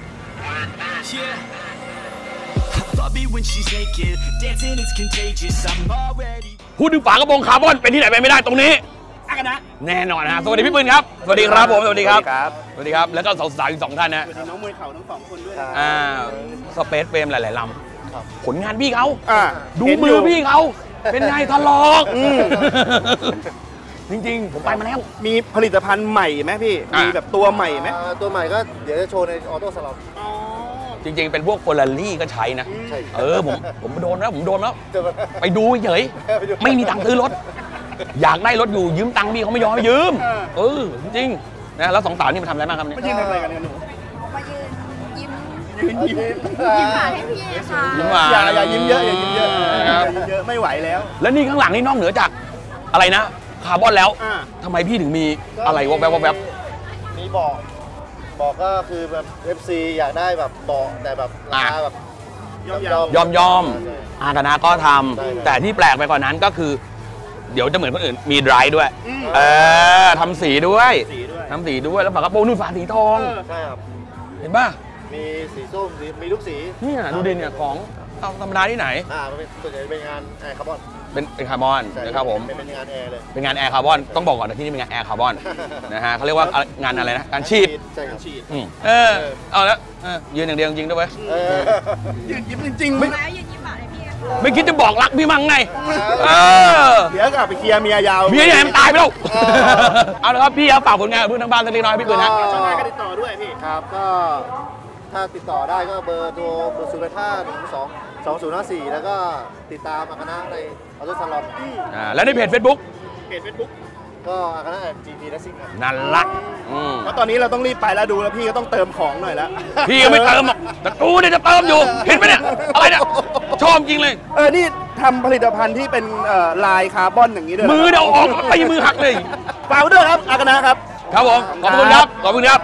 พูดถึงฝากระโปรงคาร์บอนเป็นที่ไหนไปไม่ได้ตรงนี้แน่นอนนะสวัสดีพี่ปืนครับสวัสดีครับผมสวัสดีครับสวัสดีครับแล้วก็สาวๆอีก2ท่านนะน้องมวยเข่าทั้ง2คนด้วยสเปซเฟรมหลายๆลำผลงานพี่เขาดูมือพี่เขาเป็นไงทะลอกจริงๆผมไปมาแล้วมีผลิตภัณฑ์ใหม่ไหมพี่มีแบบตัวใหม่ไหมตัวใหม่ก็เดี๋ยวจะโชว์ในออโต้สล็อตจริงๆเป็นพวกเฟอร์รารี่ก็ใช้นะผมโดนแล้วไปดูเฉยไม่มีตังค์ซื้อรถอยากได้รถอยู่ยืมตังค์พี่เขาไม่ยอมให้ยืมจริงๆนะแล้ว2 สาวนี่มาทำอะไรบ้างครับเนี่ยมายืนทำอะไรกันหนูมายืนยิ้มหวานให้พี่ค่ะยิ้มหวานอย่ายิ้มเยอะอย่ายิ้มเยอะเยอะไม่ไหวแล้วแล้วนี่ข้างหลังนี่นอกเหนือจากอะไรนะคาร์บอนแล้วทำไมพี่ถึงมีอะไรวะแวบมีบอกก็คือแบบ FC อยากได้แบบเบาะแต่แบบราคาแบบยอมอากานะก็ทำแต่ที่แปลกไปกว่านั้นก็คือ เดี๋ยวจะเหมือนคนอื่นมีไดรฟ์ด้วยทำสีด้วยแล้วฝากระโปรงนู่นฝาสีทองใช่ครับเห็นป่ะมีสีส้มมีลูกสีเนี่ยดูดิเนี่ยของธรรมดาที่ไหนเป็นส่วนใหญ่เป็นงานแอร์คาร์บอนเป็นคาร์บอนนะครับผมเป็นงานแอร์เลยเป็นงานแอร์คาร์บอนต้องบอกก่อนนะที่นี่เป็นงานแอร์คาร์บอนนะฮะเขาเรียกว่างานอะไรนะการฉีดใช่ครับฉีดเอาแล้วยืนอย่างเดียวจริงด้วยเว้ยยืนยิ้มจริงๆไม่คิดจะบอกรักพี่มั่งไงเดี๋ยวกลับไปเคลียร์เมียยาวเมียเนี่ยมันตายไปแล้วเอาละครับพี่ฝากผลงานเพื่อนทางบ้านสักเล็กน้อยพี่ปืนฮะช่องทางการติดต่อด้วยพี่ครับก็ถ้าติดต่อได้ก็เบอร์โทร085122054แล้วก็ติดตามอาคณะในออโต้ซาลอนแล้วในเพจ Facebook ก็อาคณะ GP Racing นั่นละเพราะตอนนี้เราต้องรีบไปแล้วดูแล้วพี่ก็ต้องเติมของหน่อยแล้วพี่ก็ไม่เติมหรอกแต่กูเนี่ยจะเติมอยู่เห็นไหมเนี่ยอะไรเนี่ยชอบจริงเลยนี่ทำผลิตภัณฑ์ที่เป็นลายคาร์บอนอย่างนี้ด้วยมือเดี๋ยวออกตีมือหักเลยฝากด้วยครับอาคณะครับครับผมขอบคุณครับ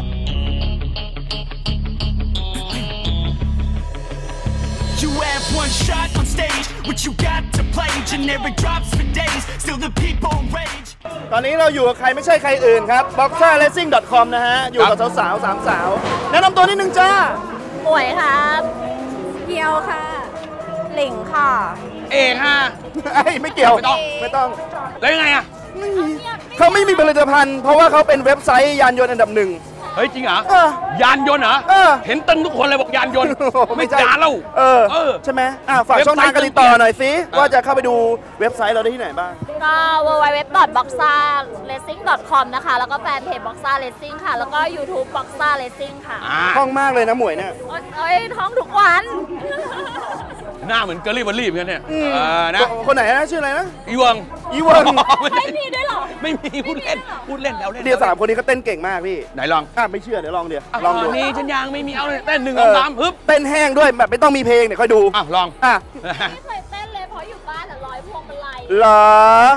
You have one shot on stage, what you got to play, generic drops for days, still the people rage. ตอนนี้เราอยู่กับใครไม่ใช่ใครอื่นครับ boxerracing.com นะฮะอยู่กับสาวๆ3 สาวแนะนำตัวนิดนึงจ้าป่วยครับเพียวค่ะหลิงค่ะค่ะไม่เกี่ยวไม่ต้องแล้วยังไงอ่ะเขาไม่มีผลิตภัณฑ์เพราะว่าเขาเป็นเว็บไซต์ยานยนต์อันดับ1 เฮ้ยจริงเหรอยานยนต์เหรอเห็นตึงทุกคนเลยบอกยานยนต์ไม่จานแล้วใช่ไหมฝากช่องทางการติดต่อหน่อยสิว่าจะเข้าไปดูเว็บไซต์เราได้ที่ไหนบ้างก็ www.boxerracing.com นะคะแล้วก็แฟนเพจ Boxer Racing ค่ะแล้วก็ YouTube Boxer Racing ค่ะท่องมากเลยนะหมวยเนี่ยท่องทุกวันหน้าเหมือนเกอร์ลี่บอลลี่เหมือนกันเนี่ยนะคนไหนนะชื่ออะไรนะอีวังไม่มีด้วยหรอไม่มีพูดเล่นแล้วเดี๋ยว3 คนนี้ก็เต้นเก่งมากพี่ไหนลองไม่เชื่อเดี๋ยวลองดูนี่ฉันยังไม่มีเอาเลยเต้น1 2 3ฮึบเต้นแห้งด้วยแบบไม่ต้องมีเพลงเนี่ยค่อยดูลองไม่เคยเต้นเลยเพราะอยู่บ้านร้อยพวงมาลัยเหรอ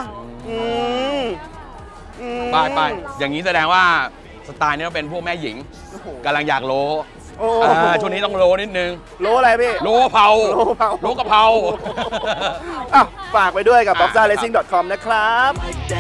ไปอย่างนี้แสดงว่าสไตล์นี้เป็นพวกแม่หญิงกำลังอยากโลช่วงนี้ต้องโลนิดนึงโลอะไรพี่โลกะเพราฝากไปด้วยกับ boxerracing.com นะครับ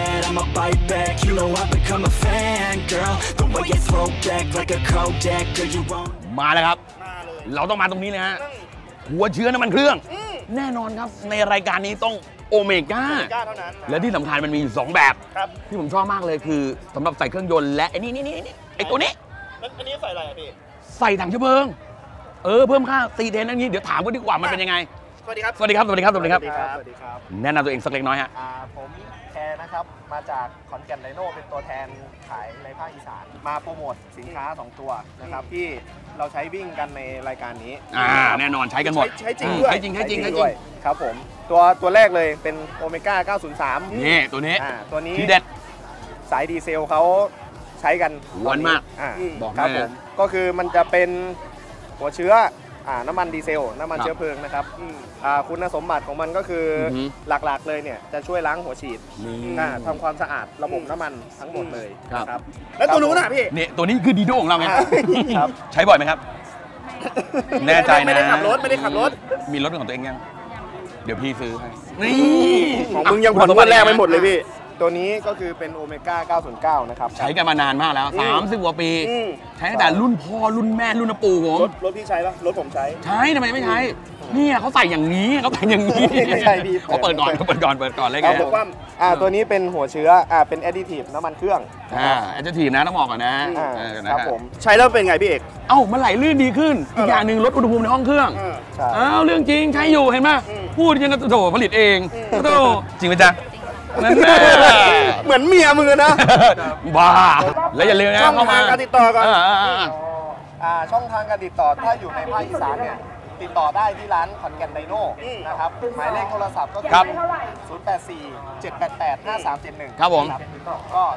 มาแล้วครับเราต้องมาตรงนี้เลยฮะหัวเชื้อน้ำมันเครื่องแน่นอนครับในรายการนี้ต้องโอเมก้าเท่านั้นและที่สำคัญมันมีอยู่2แบบที่ผมชอบมากเลยคือสำหรับใส่เครื่องยนต์และไอ้นี่ไอ้ตัวนี้อันนี้ใส่อะไรพี่ใส่ถังเชื้อเพลิงเพิ่มค่าตีเทนนั่นนี้เดี๋ยวถามกันดีกว่ามันเป็นยังไงสวัสดีครับแนะนำตัวเองสักเล็กน้อยฮะผมแคร์นะครับมาจากขอนแก่นไดโน่เป็นตัวแทนขายในภาคอีสานมาโปรโมทสินค้า2 ตัวนะครับที่เราใช้วิ่งกันในรายการนี้แน่นอนใช้กันหมดใช้จริงด้วยใช้จริงครับผมตัวแรกเลยเป็นโอเมก้า903 นี่ตัวนี้ที่เด็ดสายดีเซลเขาใช้กันวันมากบอกครับผมก็คือมันจะเป็นหัวเชื้อน้ำมันดีเซลน้ำมันเชื้อเพลิงนะครับคุณสมบัติของมันก็คือหลักๆเลยเนี่ยจะช่วยล้างหัวฉีดทำความสะอาดระบบน้ำมันทั้งหมดเลยครับแล้วตัวนู้นนะพี่นี่ตัวนี้คือดีโดของเราไงใช้บ่อยไหมครับแน่ใจนะไม่ได้ขับรถมีรถของตัวเองยังเดี๋ยวพี่ซื้อให้นี่ของมึงยังผ่อนวันแรกไม่หมดเลยพี่ตัวนี้ก็คือเป็นโอเมก้า909นะครับใช้กันมานานมากแล้ว30 กว่าปีใช้ตั้งแต่รุ่นพ่อรุ่นแม่รุ่นปู่ผมรถพี่ใช้ปะรถผมใช้ทำไมไม่ใช้เนี่ยเขาใส่อย่างนี้ไม่ใช่พี่เขาเปิดก่อนเลยไงตัวนี้เป็นหัวเชื้อเป็นแอดดิทีฟน้ำมันเครื่องแอดดิทีฟนะต้องบอกก่อนนะครับผมใช้แล้วเป็นไงพี่เอกมันไหลลื่นดีขึ้นอีกอย่างหนึ่งลดอุณหภูมิในห้องเครื่องเรื่องจริงใช้อยู่เห็นไหมพูดยังกระโดดผลิตเองจริงไหมจ๊ะเหมือนเมียมึงนะบ้าแล้วอย่าลืมนะช่องทางการติดต่อก่อนช่องทางการติดต่อถ้าอยู่ในภาคอีสานเนี่ยติดต่อได้ที่ร้านขอนแก่นไดโน่นะครับหมายเลขโทรศัพท์ก็คือ084 788 5371 ครับผมก็ติด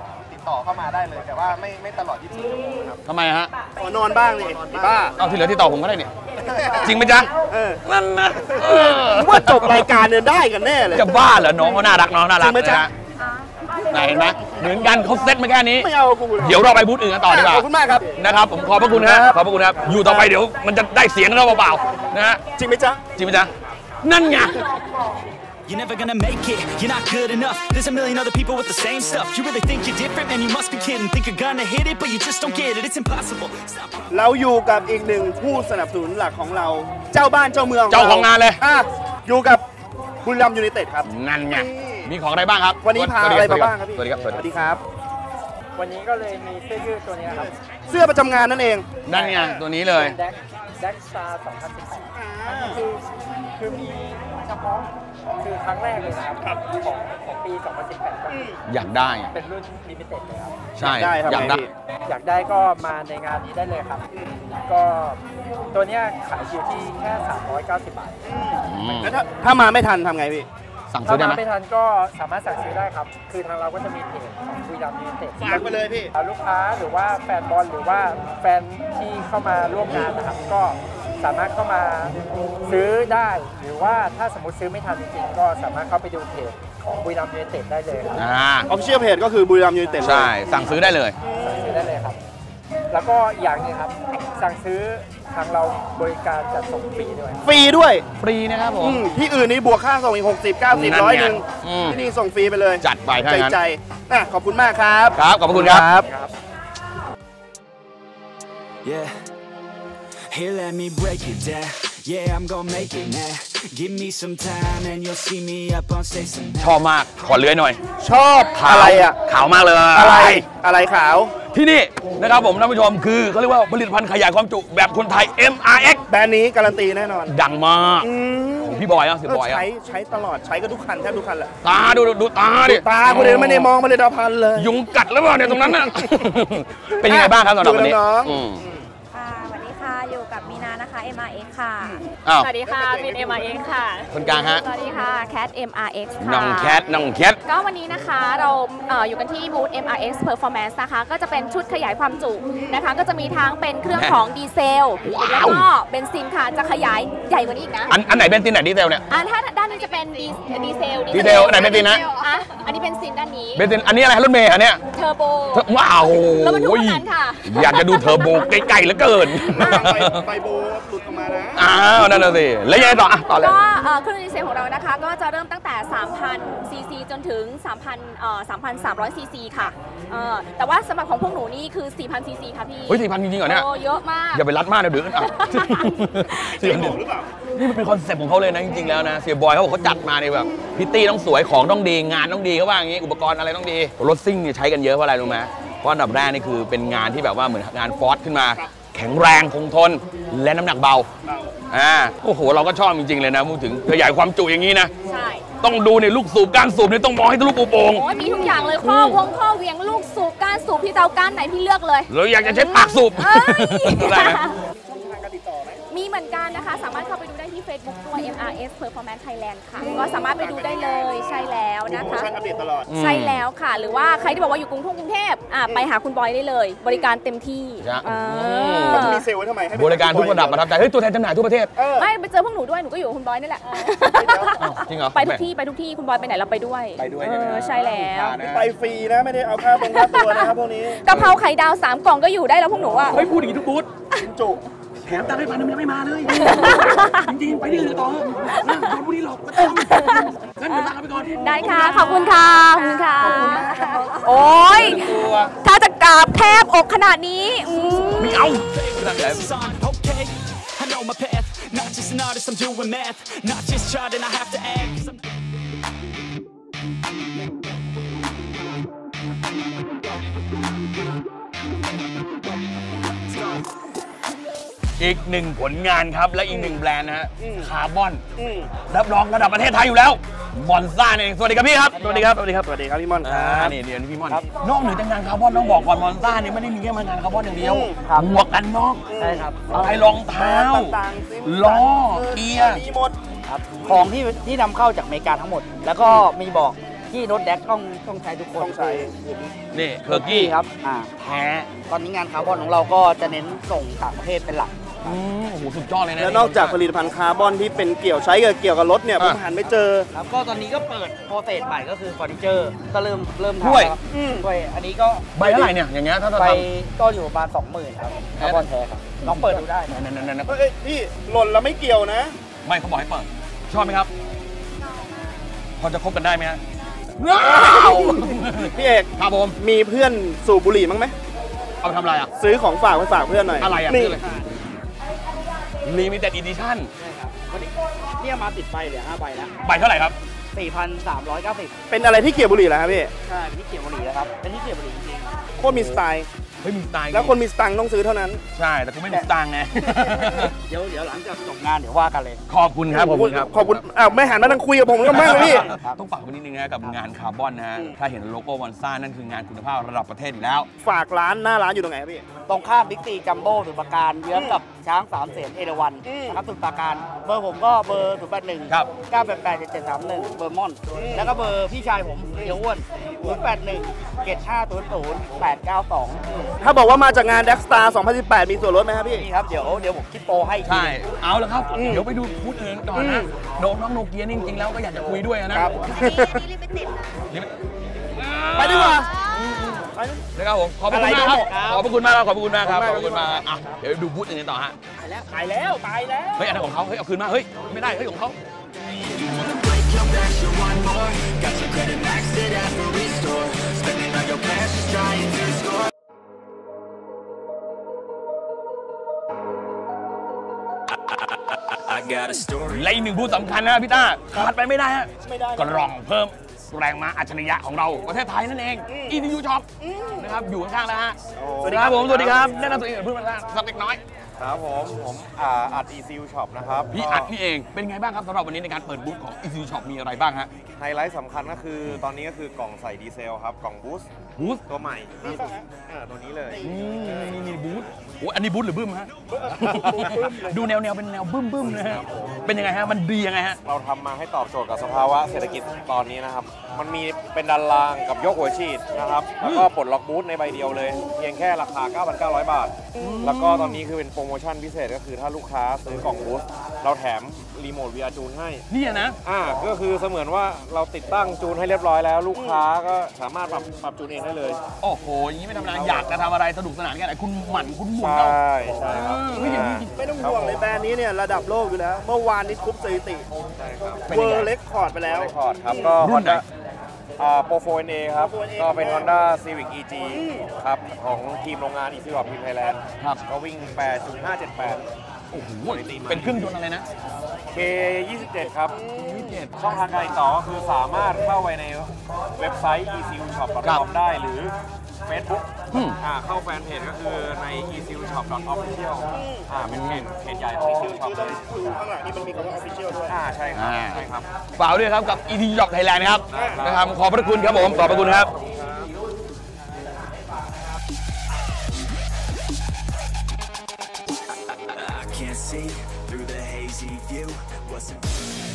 ต่อเข้ามาได้เลย แต่ว่าไม่ตลอด24 ชั่วโมงครับทำไมฮะขอนอนบ้างนี่บ้าเอาที่เหลือที่ต่อผมก็ได้เนี่ยจริงไหมจ๊ะนั่นนะว่าจบรายการเนี่ยได้กันแน่เลยจะบ้าเหรอน้องเขาน่ารักน้องน่ารักจริงไหมจ๊ะไหนเห็นไหมเหมือนกันเขาเซตมาแค่นี้ไม่เอากูเดี๋ยวเราไปบูธอื่นกันต่อดีกว่าขอบคุณมากครับนะครับผมขอบพระคุณฮะขอบพระคุณครับอยู่ต่อไปเดี๋ยวมันจะได้เสียงเราเปล่าๆนะฮะจริงไหมจ๊ะจริงไหมจ๊ะนั่นไง You're never gonna make it, you're not good enough. There's a million other people with the same stuff. You really think you're different, man, you must be kidding. Think you're gonna hit it, but you just don't get it. It's impossible. เราอยู่กับอีกหนึ่งผู้สนับสนุนหลักของเรา เจ้าบ้านเจ้าเมืองเจ้าของงานเลยอยู่กับบุรีรัมย์ยูไนเต็ดครับนั่นไงมีของอะไรบ้างครับวันนี้พาอะไรมาบ้างครับพี่สวัสดีครับสวัสดีครับวันนี้ก็เลยมีเสื้อยืดตัวนี้ครับเสื้อประจำงานนั่นเองนั่นไงตัวนี้เลยแด็กสตาร์2018อันนี้คือมีเฉพาะคือครั้งแรกเลยนะครับของปี 2018ก็คืออยากได้เป็นรุ่นลิมิเต็ดเลยครับใช่อยากได้อยากได้ก็มาในงานนี้ได้เลยครับ ก็ตัวเนี้ยขายอยู่ที่แค่390 บาทแล้วถ้ามาไม่ทันทำไงพี่สั่งซื้อได้ไหมถ้ามาไม่ทันก็สามารถสั่งซื้อได้ครับ คือทางเราก็จะมีเพจของบุรีรัมย์ยูไนเต็ดฝากไปเลยพี่ลูกค้าหรือว่าแฟนบอลหรือว่าแฟนที่เข้ามาร่วมงานนะครับ ก็สามารถเข้ามาซื้อได้ หรือว่าถ้าสมมติซื้อไม่ทันจริงๆก็สามารถเข้าไปดูเพจของบุรีรัมย์ยูไนเต็ดได้เลยครับออฟฟิเชียลเพจก็คือบุรีรัมย์ยูไนเต็ดใช่สั่งซื้อได้เลยสั่งซื้อได้เลยครับ แล้วก็อย่างหนึงครับ สั่งซื้อทางเราบริการจัดส่งฟรีด้วยฟรีด้วยฟรีนะครับผมที่อื่นนี่บวกค่าส่งอีก60 90 100นึงที่นี่ส่งฟรีไปเลยจัดไปถ้างั้นใจขอบคุณมากครับครับขอบคุณครับ Yeah. Here, let me break it down. Yeah, I'm gonna make it now. Give me some time and you'll see me up on stage tonight. ชอบมากขอเลื้อยหน่อยชอบอะไรอ่ะขาวมากเลยอะไรขาวที่นี่นะครับผมท่านผู้ชมคือเขาเรียกว่าผลิตภัณฑ์ขยายความจุแบบคนไทย MRX แบรนด์นี้การันตีแน่นอนดังมากของพี่บอยอ่ะสิบอยอ่ะใช้ตลอดใช้กับทุกคันแทบทุกคันแหละตาดูตาดิตาคนเดียวไม่ได้มองผลิตภัณฑ์เลยยุงกัดแล้วเปล่าเนี่ยตรงนั้นน่ะ เป็นยังไงบ้างครับสำหรับวันนี้ค่ะสวัสดีค่ะ อยู่กับมีนานะคะ MRX ค่ะอ้าวสวัสดีค่ะมิน MRX ค่ะคนกลางฮะสวัสดีค่ะแคท MRX ค่ะน้องแคทก็วันนี้นะคะเราอยู่กันที่บูธ MRX Performance นะคะ ก็จะเป็นชุดขยายความจุนะคะ ก็จะมีทั้งเป็นเครื่องของดีเซล แล้วก็เบนซินค่ะ จะขยายใหญ่กว่านี้อีกนะอันไหนเบนซินไหนดีเซลเนี่ยถ้าด้านนี้จะเป็นดีเซลดีเซลไหนเบนซินนะอันนี้เบนซินด้านนี้เบนซินอันนี้อะไรรถเมย์อันเนี้ยเทอร์โบว้าวแล้วมันทุกนั้นค่ะอยากจะดูเทอร์โบใกล้ๆเหลือเกินไปโบหลุดออกมานะอ้าวนั่นน่ะสิแล้วยังไงต่อต่อเลยก็เครื่องดีเซลของเรานะคะก็จะเริ่มตั้งแต่ 3,000 ซีซีจนถึง 3,300 ซีซีค่ะแต่ว่าสำหรับของพวกหนูนี่คือ 4,000 ซีซีค่ะพี่เฮ้ย 4,000 จริงๆเหรอเนี่ยโอ้เยอะมากอย่าไปรัดมากนะเดี๋ยวอ่ะ4,000นี่มันเป็นคอนเซ็ปต์ของเขาเลยนะจริงๆแล้วนะเสียบอยเขาบอกเขาจัดมาในแบบพิตตี้ต้องสวยของต้องดีงานต้องดีเขาว่าอย่างนี้อุปกรณ์อะไรต้องดีรถซิ่งเนี่ยใช้กันเยอะเพราะอะไรรู้ไหมเพราะอันดับแรกนี่คือเป็นงานที่แบบว่าเหมือนงานฟอร์สขึ้นมาแข็งแรงคงทนและน้ำหนักเบาโอ้โหเราก็ชอบจริงๆเลยนะพูดถึงขยายความจุอย่างนี้นะใช่ต้องดูในลูกสูบก้านสูบนี่ต้องมองให้ทะลุปูโป่งโอ้ยมีทุกอย่างเลยข้อเวียงลูกสูบก้านสูบพี่เตาก้านไหนพี่เลือกเลยเราอยากจะใช้ปากสูบได้ไหมมีเหมือนกันนะคะสามารถเข้าไปดูได้ที่ Facebook ตัว MRX Performance Thailand ค่ะก็สามารถไปดูได้เลยใช่แล้วนะคะอัปเดตตลอดใช่แล้วค่ะหรือว่าใครที่บอกว่าอยู่กรุงเทพไปหาคุณบอยได้เลยบริการเต็มที่มีเซลล์ไว้ทำไมให้บริการทุกระดับประทับใจเฮ้ยตัวแทนจำหน่ายทั่วประเทศไม่ไปเจอพวกหนูด้วยหนูก็อยู่กับคุณบอยนี่แหละจริงเหรอไปทุกที่คุณบอยไปไหนเราไปด้วยใช่แล้วไปฟรีนะไม่ได้เอาค่าตัวนะครับพวกนี้กะเพราไข่ดาว3 กล่องก็อยู่ได้แล้วพวกหนูอ่ะเฮ้ยพูดอย่างนี้ทุกบูธจุแถมตังค์ให้1,000ยังไม่มาเลยจริงๆไปที่อื่นต่อโดนพวกนี้หลอกงั้นเดี๋ยวลาไปก่อนได้ค่ะขอบคุณค่ะขอบคุณค่ะโอ้ยถ้าจะกราบแทบอกขนาดนี้ไม่เอา I know my path, not just an artist, I'm doing math, not just charting, I have to act. อีกหนึ่งผลงานครับและอีกหนึ่งแบรนด์นะฮะคาร์บอนรับรองระดับประเทศไทยอยู่แล้วมอนซ่าเองสวัสดีครับพี่ครับสวัสดีครับพี่ม่อนนี่เดี๋ยวพี่ม่อนนอกเหนือจากงานคาร์บอนต้องบอกก่อนมอนซ่าเนี่ยไม่ได้มีแค่งานคาร์บอนอย่างเดียวหมวกกันน็อกใช่ครับอะไรรองเท้าล้อเกียร์มีหมดครับของที่นำเข้าจากอเมริกาทั้งหมดแล้วก็มีบอกกี้รถแดกต้องใช้ทุกคนต้องใช้นี่เคอร์กี้ครับแท้ตอนนี้งานคาร์บอนของเราก็จะเน้นส่งต่างประเทศเป็นหลักโอ้โหสุดยอดเลยนะแล้วนอกจากผลิตภัณฑ์คาร์บอนที่เป็นเกี่ยวกับรถเนี่ยผมหันไปเจอครับก็ตอนนี้ก็เปิดโปรเซสใหม่ก็คือเฟอร์นิเจอร์ก็เริ่มทำถ้วยแล้วถ้วยอันนี้ก็ใบเท่าไหร่เนี่ยอย่างเงี้ยถ้าเราใบทก็อยู่ประมาณ 20,000 ครับคาร์บอนแท้ครับลองเปิดดูได้นั่นเอ้ยพี่หล่นแล้วไม่เกี่ยวนะไม่เขาบอกให้เปิดชอบไหมครับพอจะคบกันได้ไหมฮะพี่เอกครับผมมีเพื่อนสูบบุหรี่มั้งไหมเอาไปทำอะไรอ่ะซื้อของฝากไปฝากเพื่อนหน่อยอะไรอ่ะนี่ Limited Edition ใช่ครับวันนี้เนี่ยมาติดใบเหลือ5ใบแล้วใบเท่าไหร่ครับ 4,390 เป็นอะไรที่เกี่ยวบุหรี่เหรอครับพี่ใช่เป็นที่เกี่ยวบุหรี่นะครับเป็นที่เกี่ยวบุหรี่จริงโคตรมีสไตล์เฮ้ยมีสไตล์แล้วคนมีสตังค์ต้องซื้อเท่านั้นใช่แต่กูไม่มีสตางค์ไงๆเดี๋ยวหลังจากจบงานเดี๋ยวว่ากันเลยขอบคุณครับขอบคุณครับขอบคุณอ้าวไม่หันมานั่งคุยกับผมก็มั่งเลยพี่ต้องฝากไว้นิดนึงนะกับงานคาร์บอนนะฮะถ้าเห็นโลโก้วอนซ่านั่นคืองานคุณภาพระดับประเทศอยู่แล้วฝากร้านหน้าร้านอยู่ตรงไหนครับพี่ตรงข้ามบิ๊กซีจัมโบ้สุดปราการเยื้องกับช้าง3 เสนเอราวัณนะครับสุดปราการเบอร์ผมก็เบอร์081 ครับ 988 7731เบอร์ม่อน แล้วก็เบอร์พี่ชายผมเดี๋ยวอ้วน081 7500 892 ถ้าบอกว่ามาจากงาน Deck Star 2018 มีส่วนลดไหมครับพี่นี่ครับเดี๋ยวผมคิดโปรให้อีกทีใช่ เอาละครับ เดี๋ยวไปดูพูดอื่นก่อนนะน้องโนเกียนี่จริงๆแล้วก็อยากจะคุยด้วยนะครับไปดีกว่านะครับผมขอบคุณมากครับขอบคุณมากครับขอบคุณมากครับขอบคุณมากอ่ะเดี๋ยวดูบูธอื่นกันต่อฮะตายแล้วเฮ้ยอันนั้นของเขาเฮ้ยเอาคืนมาเฮ้ยไม่ได้เฮ้ยของเขา และอีกหนึ่งบูธสำคัญนะพี่ต้าขาดไปไม่ได้ฮะกล่องเพิ่มแรงม้าอัจฉริยะของเราประเทศไทยนั่นเอง ECU Shop นะครับอยู่ข้างๆแล้วฮะสวัสดีครับผมสวัสดีครับแนะนำตัวเองเพื่อนมาสักเล็กน้อยครับผมอัด ECU Shop นะครับพี่อัดพี่เองเป็นไงบ้างครับสำหรับวันนี้ในการเปิดบูธของ ECU Shop มีอะไรบ้างฮะไฮไลท์สำคัญก็คือตอนนี้ก็คือกล่องใส่ดีเซลครับกล่องบูสต์ตัวใหม่ตัวนี้เลยนี่บูธโอ้อันนี้บูธหรือบึ้มฮะ ดูแนวเป็นแนวบึ้มนะฮะเป็นยังไงฮะมันดียังไงฮะเราทำมาให้ตอบโจทย์กับสภาวะเศรษฐกิจตอนนี้นะครับมันมีเป็นดันรางกับยกหัวฉีดนะครับแล้วก็ปลดล็อกบูธในใบเดียวเลยเพียงแค่ราคา 9,900 บาทแล้วก็ตอนนี้คือเป็นโปรโมชั่นพิเศษก็คือถ้าลูกค้าซื้อกล่องบูสต์เราแถมรีโมท VR จูนให้นี่นะก็คือเสมือนว่าเราติดตั้งจูนให้เรียบร้อยแล้วลูกค้าก็สามารถปรับจูนเองได้เลยโอ้โหอย่างนี้ไม่ธรรมดาอยากจะทำอะไรสนุกสนานกันไหนคุณหมั่นคุณหมุนใช่ครับไม่ต้องห่วงเลยแบรนด์นี้เนี่ยระดับโลกอยู่แล้วเมื่อวานนี้ทุบสถิติเวอร์เล็กคอร์ดไปแล้วเรคคอร์ดครับก็ Honda Pro 4NA ครับก็เป็น Honda Civic EG ครับของทีมโรงงาน ECU Shop ทีมไทยแลนด์ครับก็วิ่ง 8.578 โอ้โหเป็นเครื่องยนต์อะไรนะ K27 ครับช่องทางการติดต่อก็คือสามารถเข้าไปในเว็บไซต์ ecushop.com ได้หรือ Facebook เข้าแฟนเพจก็คือใน ecushop.official เป็นเพจใหญ่ของ ECU Shop เลยข้างหลังนี่มันมีคำว่า official ด้วยใช่ครับฝากด้วยครับกับ ECU Shop Thailand นะครับนะครับขอบพระคุณครับผมขอบพระคุณครับ See through the hazy view what's in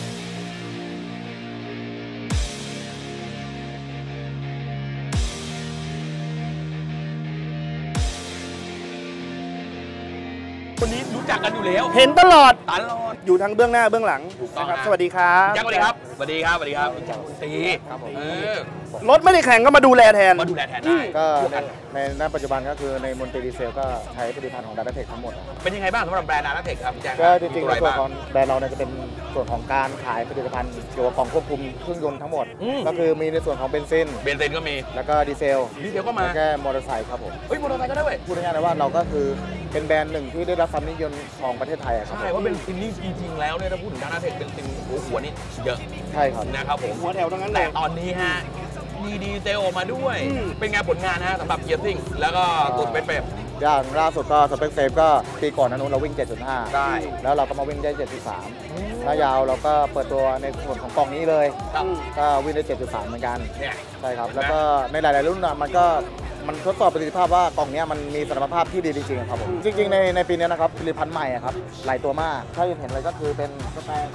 คนนี้รู้จักกันอยู่แล้วเห็นตลอดอยู่ทั้งเบื้องหน้าเบื้องหลังนะครับสวัสดีครับสวัสดีครับสวัสดีครับสวัสดีครับตีครับผมรถไม่ได้แข่งก็มาดูแลแทนมาดูแลแทนได้ก็ในปัจจุบันก็คือในมนตรีดีเซลก็ใช้ผลิตภัณฑ์ของดาร์เทคทั้งหมดเป็นยังไงบ้างสำหรับแบรนด์ดาร์เทคครับแจ้งก็จริงๆในส่วนของแบรนด์เราเนี่ยจะเป็นส่วนของการขายผลิตภัณฑ์เกี่ยวกับกล่องควบคุมเครื่องยนต์ทั้งหมดก็คือมีในส่วนของเบนซินก็มีแล้วก็ดีเซลก็มาแค่มอเตอร์ไซค์ครับผมเฮ้ยมอเตอร์ไซค์ก็ได้เว้ยพูดง่ายๆเลยว่าเราก็คือเป็นแบรนด์หนึ่งที่ได้รับความนิยมของประเทศไทยครับใช่ว่าเป็นซินนี่จริงๆแล้วเนี่ยถ้าพูดถึงดาร์เทคเป็นซินหัวนี่เยอะใช่ครับนะครับผมหัวแถวทั้งนั้นแต่ตอนนี้ฮะมีดีเซลออกมาด้วยเป็นไงผลงานฮะสำหรับเกียร์ซิ่งแล้วก็ตัวสเปคเฟรมอย่างล่าสุดก็สเปคเฟรมก็ปีก่อนนั้นเราวิ่ง 7.5 ได้แล้วเราก็มาวิ่งได้ 7.3 ระยาวเราก็เปิดตัวในส่วนของกล่องนี้เลยก็วิ่งได้ 7.3 เหมือนกันใช่ครับแล้วก็ในหลายๆรุ่นมันทดสอบประสิทธิภาพว่ากล่องนี้มันมีสมรรถภาพที่ดีจริงๆครับผมจริงๆในปีนี้นะครับผลิตภัณฑ์ใหม่ครับหลายตัวมากถ้าเห็นอะไรก็คือเป็นสแตน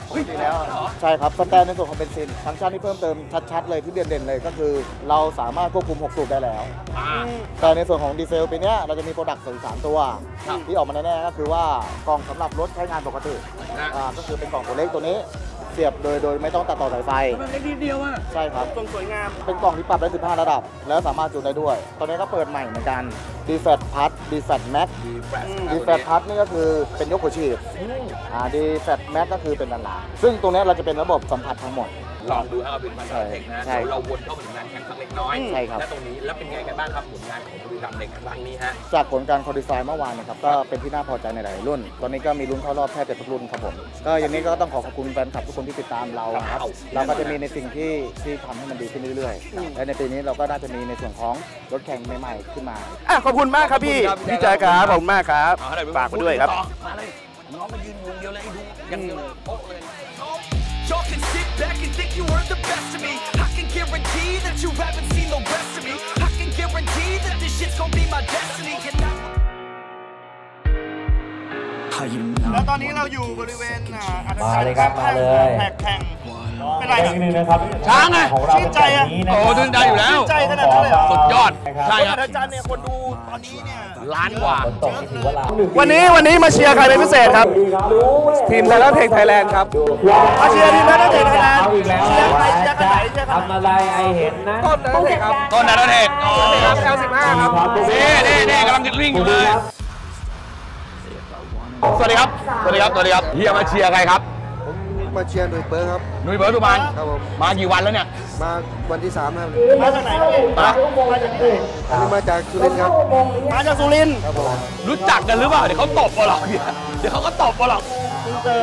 ปกติแล้วใช่ครับสแตนในส่วนของเบนซินฟังก์ชันที่เพิ่มเติมชัดๆเลยที่เด่นๆเลยก็คือเราสามารถควบคุม6 สูบได้แล้วแต่ในส่วนของดีเซลปีนี้เราจะมีโปรดักต์3 ตัวที่ออกมาแน่ๆก็คือว่ากล่องสำหรับรถใช้งานปกติก็คือเป็นกล่องตัวเล็กตัวนี้เสียบโดยไม่ต้องตัดต่อสายไฟมันเล็กนิดเดียวอ่ะใช่ครับทรงสวยงามเป็นกล่องที่ปรับได้15 ระดับแล้วสามารถจูนได้ด้วยตอนนี้ก็เปิดใหม่เหมือนกัน D-Fat Plus D-Fat Max D-Fat Plus นี่ก็คือเป็นยกหัวฉีดD-Fat Max ก็คือเป็นด้านหลังซึ่งตรงนี้เราจะเป็นระบบสัมผัสทั้งหมดลองดูครับเป็นพันธุ์เทคนะเราวนเข้ามาถึงงานแข่งขันเล็กน้อยใช่ครับและตรงนี้แล้วเป็นไงกันบ้างครับผลงานของบุรีรัมย์ในครั้งนี้ฮะจากผลการคอลไฟเมื่อวานนะครับก็เป็นที่น่าพอใจในหลายรุ่นตอนนี้ก็มีรุ่นเข้ารอบแทบจะทุกรุ่นครับผมก็อย่างนี้ก็ต้องขอบคุณแฟนคลับทุกคนที่ติดตามเราครับเราก็จะมีในสิ่งที่ทำให้มันดีขึ้นเรื่อยๆและในปีนี้เราก็น่าจะมีในส่วนของรถแข่งใหม่ๆขึ้นมาขอบคุณมากครับพี่แจ๊คครับขอบคุณมากครับฝากไปด้วยครับมาเลยน้องมายืนงงเดียวเลยดูยังโป๊ะเลย Y'all can sit back and think you are the best of me. I can guarantee that you haven't seen the rest of me. I can guarantee that this shit's gonna be my destiny. How you know? แล้วตอนนี้เราอยู่บริเวณมาเลยครับมาเลยแข่งเป็นไรครับช้างไงชื่นใจอ่ะโอ้ชื่นใจอยู่แล้วชื่นใจขนาดนั้นเลยเหรอสุดยอดใช่ครับอาจารย์เนี่ยคนดูตอนนี้เนี่ยล้านกว่าวันนี้มาเชียร์ใครเป็นพิเศษครับทีมไทยรัฐเทคไทยแลนด์ครับมาเชียร์ทีมไทยรัฐเทคไทยแลนด์เชียร์ใครเชียร์กันไหนเชียร์กันไหนทำอะไรไอเห็นนะต้นนัทเทคครับต้นนัทเทคครับL15ครับนี่กำลังวิ่งอยู่เลยสวัสดีครับเฮียมาเชียร์ใครครับมาเชียร์หนุ่ยเบิร์ครับหนุ่ยเบิร์สุพรรณครับผมมากี่วันแล้วเนี่ยมาวันที่3ครับมาจากไหนครับมาจากไหนอันนี้มาจากสุรินทร์ครับมาจากสุรินทร์ครับผมรู้จักกันหรือเปล่าเดี๋ยวเขาตบเราเดี๋ยวเขาก็ตบเราเติม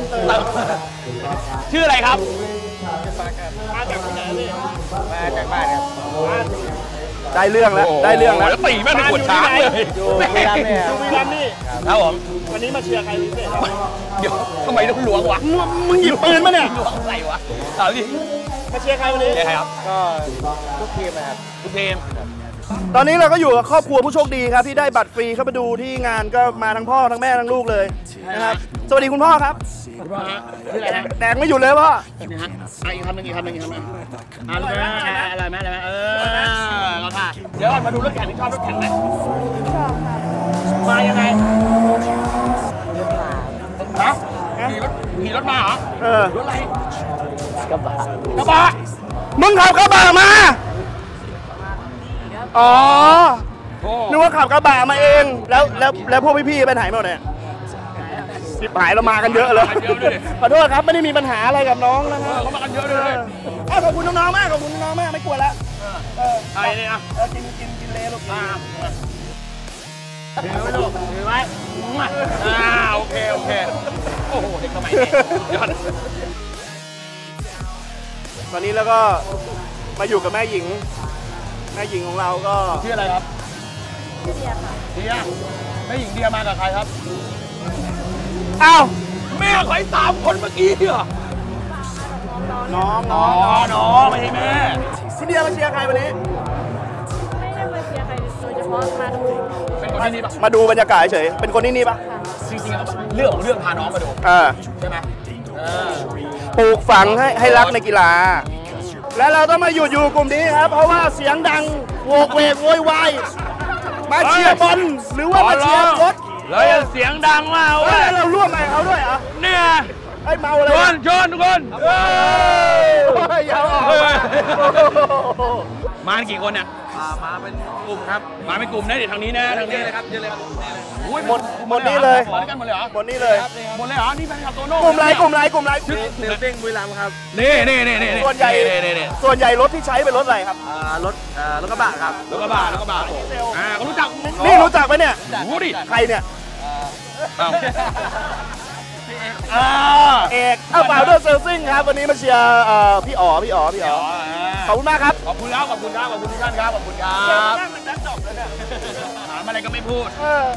ชื่ออะไรครับมาจากที่ไหนนี่มาจากบ้านครับได้เรื่องแล้วแล้วตีแม่งเป็นขวดช้างเลยดูวีรัมนี่ครับผมวันนี้มาเชียร์ใครพิเศษครับเดี๋ยวทำไมต้องล้วงวะมึงหยิบปืนมาเนี่ยล้วงอะไรวะเอาดิมาเชียร์ใครวันนี้เชียร์ใครครับก็ทุกทีมนะครับทุกทีมตอนนี้เราก็อยู่กับครอบครัวผู้โชคดีครับที่ได้บัตรฟรีเข้ามาดูที่งานก็มาทั้งพ่อทั้งแม่ทั้งลูกเลยนะครับสวัสดีคุณพ่อครับคุณพ่อฮะชื่ออะไรฮะแดงไม่หยุดเลยพ่อนี่ฮะอีกคำหนึ่งอะไรไหมเราถ่ายเดี๋ยวก่อนมาดูรถแข่งที่ชอบรถแข่งไหมชอบค่ะมายังไงฮะขี่รถมาเหรอรถอะไรกระบะมึงขับกระบะมาอ๋อนึกว่าขับกระบะมาเองแล้วพวกพี่ๆไปไหนหมดเนี่ยสิบหายเรามากันเยอะเลยขอโทษครับไม่ได้มีปัญหาอะไรกับน้องนะครับเขามากันเยอะเลยขอบคุณน้องๆมากไม่กลัวแล้วไอ้นี่อ่ะกินเละลูกถือไว้โอเคโอ้โหเด็กสมัยนี้ยอดตอนนี้แล้วก็มาอยู่กับแม่หญิงของเราก็ชื่ออะไรครับเดียค่ะเดียแม่หญิงเดียมากับใครครับอ้าวแม่ใคร3 คนเมื่อกี้เหรอน้องไม่ใช่แม่พี่เดียมาเชียร์ใครวันนี้ไม่ได้มาเชียร์ใครโดยเฉพาะมาดูเป็นคนที่นี่ปะมาดูบรรยากาศเฉยเป็นคนที่นี่ปะจริงๆเรื่องพาน้องมาดูใช่ไหมปลูกฝังให้รักในกีฬาและเราต้องมาอยู่กลุ่มนี้ครับเพราะว่าเสียงดังโวกเวกโวยวายมาเชียร์บอลหรือว่ามาเชียร์รถแล้วเสียงดังมากเว้ยเราร่วมกับเขาด้วยเหรอเนี่ยไอ้เมาเลยชนทุกคนอย่าออกมากี่คนเนี่ยมาเป็นกลุ่มครับมาเป็นกลุ่มนะเดี๋ยวทางนี้นะทางนี้เลยครับเยอะเลยครับหมดนี่เลยหมดกันหมดเลยเหรอหมดนี่เลยหมดเลยเหรอนี่แฟนคลับโตโน่กลุ่มไรชื่อเสือเต้งบุรีรัมย์ครับนี่ส่วนใหญ่รถที่ใช้เป็นรถอะไรครับรถกระบะครับรถกระบะเขารู้จักนี่รู้จักไหมเนี่ยรู้ดิใครเนี่ยเอกฟาวเดอร์เซลซิ่งครับวันนี้มาเชียร์พี่อ๋อขอบคุณมากครับขอบคุณทุกท่านครับขอบคุณครับถามอะไรก็ไม่พูด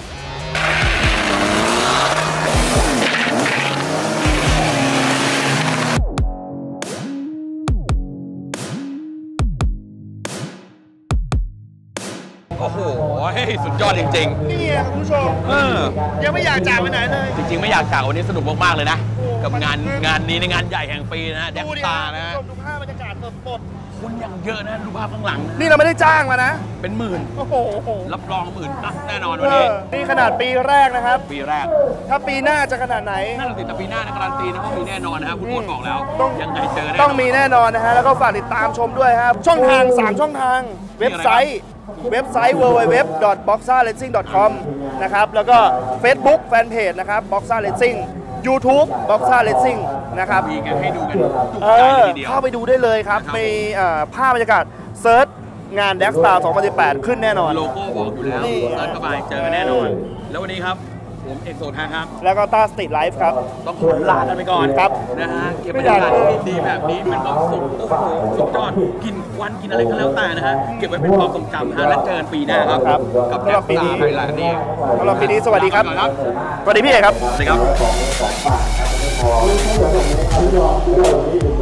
โอ้โหสุดยอดจริงๆนี่คุณผู้ชมยังไม่อยากจากไปไหนเลยจริงๆไม่อยากจากวันนี้สนุกมากๆเลยนะกับงานนี้ในงานใหญ่แห่งปีนะฮะแดกตานะฮะดูภาพบรรยากาศสดคนอย่างเยอะนะดูภาพข้างหลังๆนี่เราไม่ได้จ้างมานะเป็นหมื่นโอ้โหรับรองหมื่นตั้งแน่นอนวันนี้นี่ขนาดปีแรกนะครับปีแรกถ้าปีหน้าจะขนาดไหนนั่นแหละสิแต่ปีหน้านะการันตีนะว่ามีแน่นอนนะครับคุณโอ๊ตบอกแล้วยังไงเจอแน่ต้องมีแน่นอนนะฮะ แล้วก็ฝากติดตามชมด้วยครับ ช่องทาง 3 ช่องทาง เว็บไซต์ www.boxerracing.com นะครับ แล้วก็ Facebook Fanpage นะครับ Boxer Racing YouTube Boxer Racing นะครับมีกันให้ดูกันทุกใจเลยทีเดียวเข้าไปดูได้เลยครับ มีภาพบรรยากาศเซิร์ชงาน Drag Star 2018 ขึ้นแน่นอนโลโก้บอกอยู่แล้วเซิร์ชเข้าไปเจอกันแน่นอน แล้ววันนี้ครับผมเอกโสธาครับแล้วก็ต้าสตรีทไลฟ์ครับต้องขอลากันไปก่อนครับนะฮะเก็บบรรยากาศดีๆแบบนี้มันก็สุดโอ้โหสุดยอดกินควันกินอะไรก็แล้วแต่นะฮะเก็บไว้เป็นความทรงจำฮะและเจอกันปีหน้าครับกับแดกตาไทยแลนด์นี่สำหรับปีนี้สวัสดีครับ สวัสดีพี่เอกครับสวัสดีครับ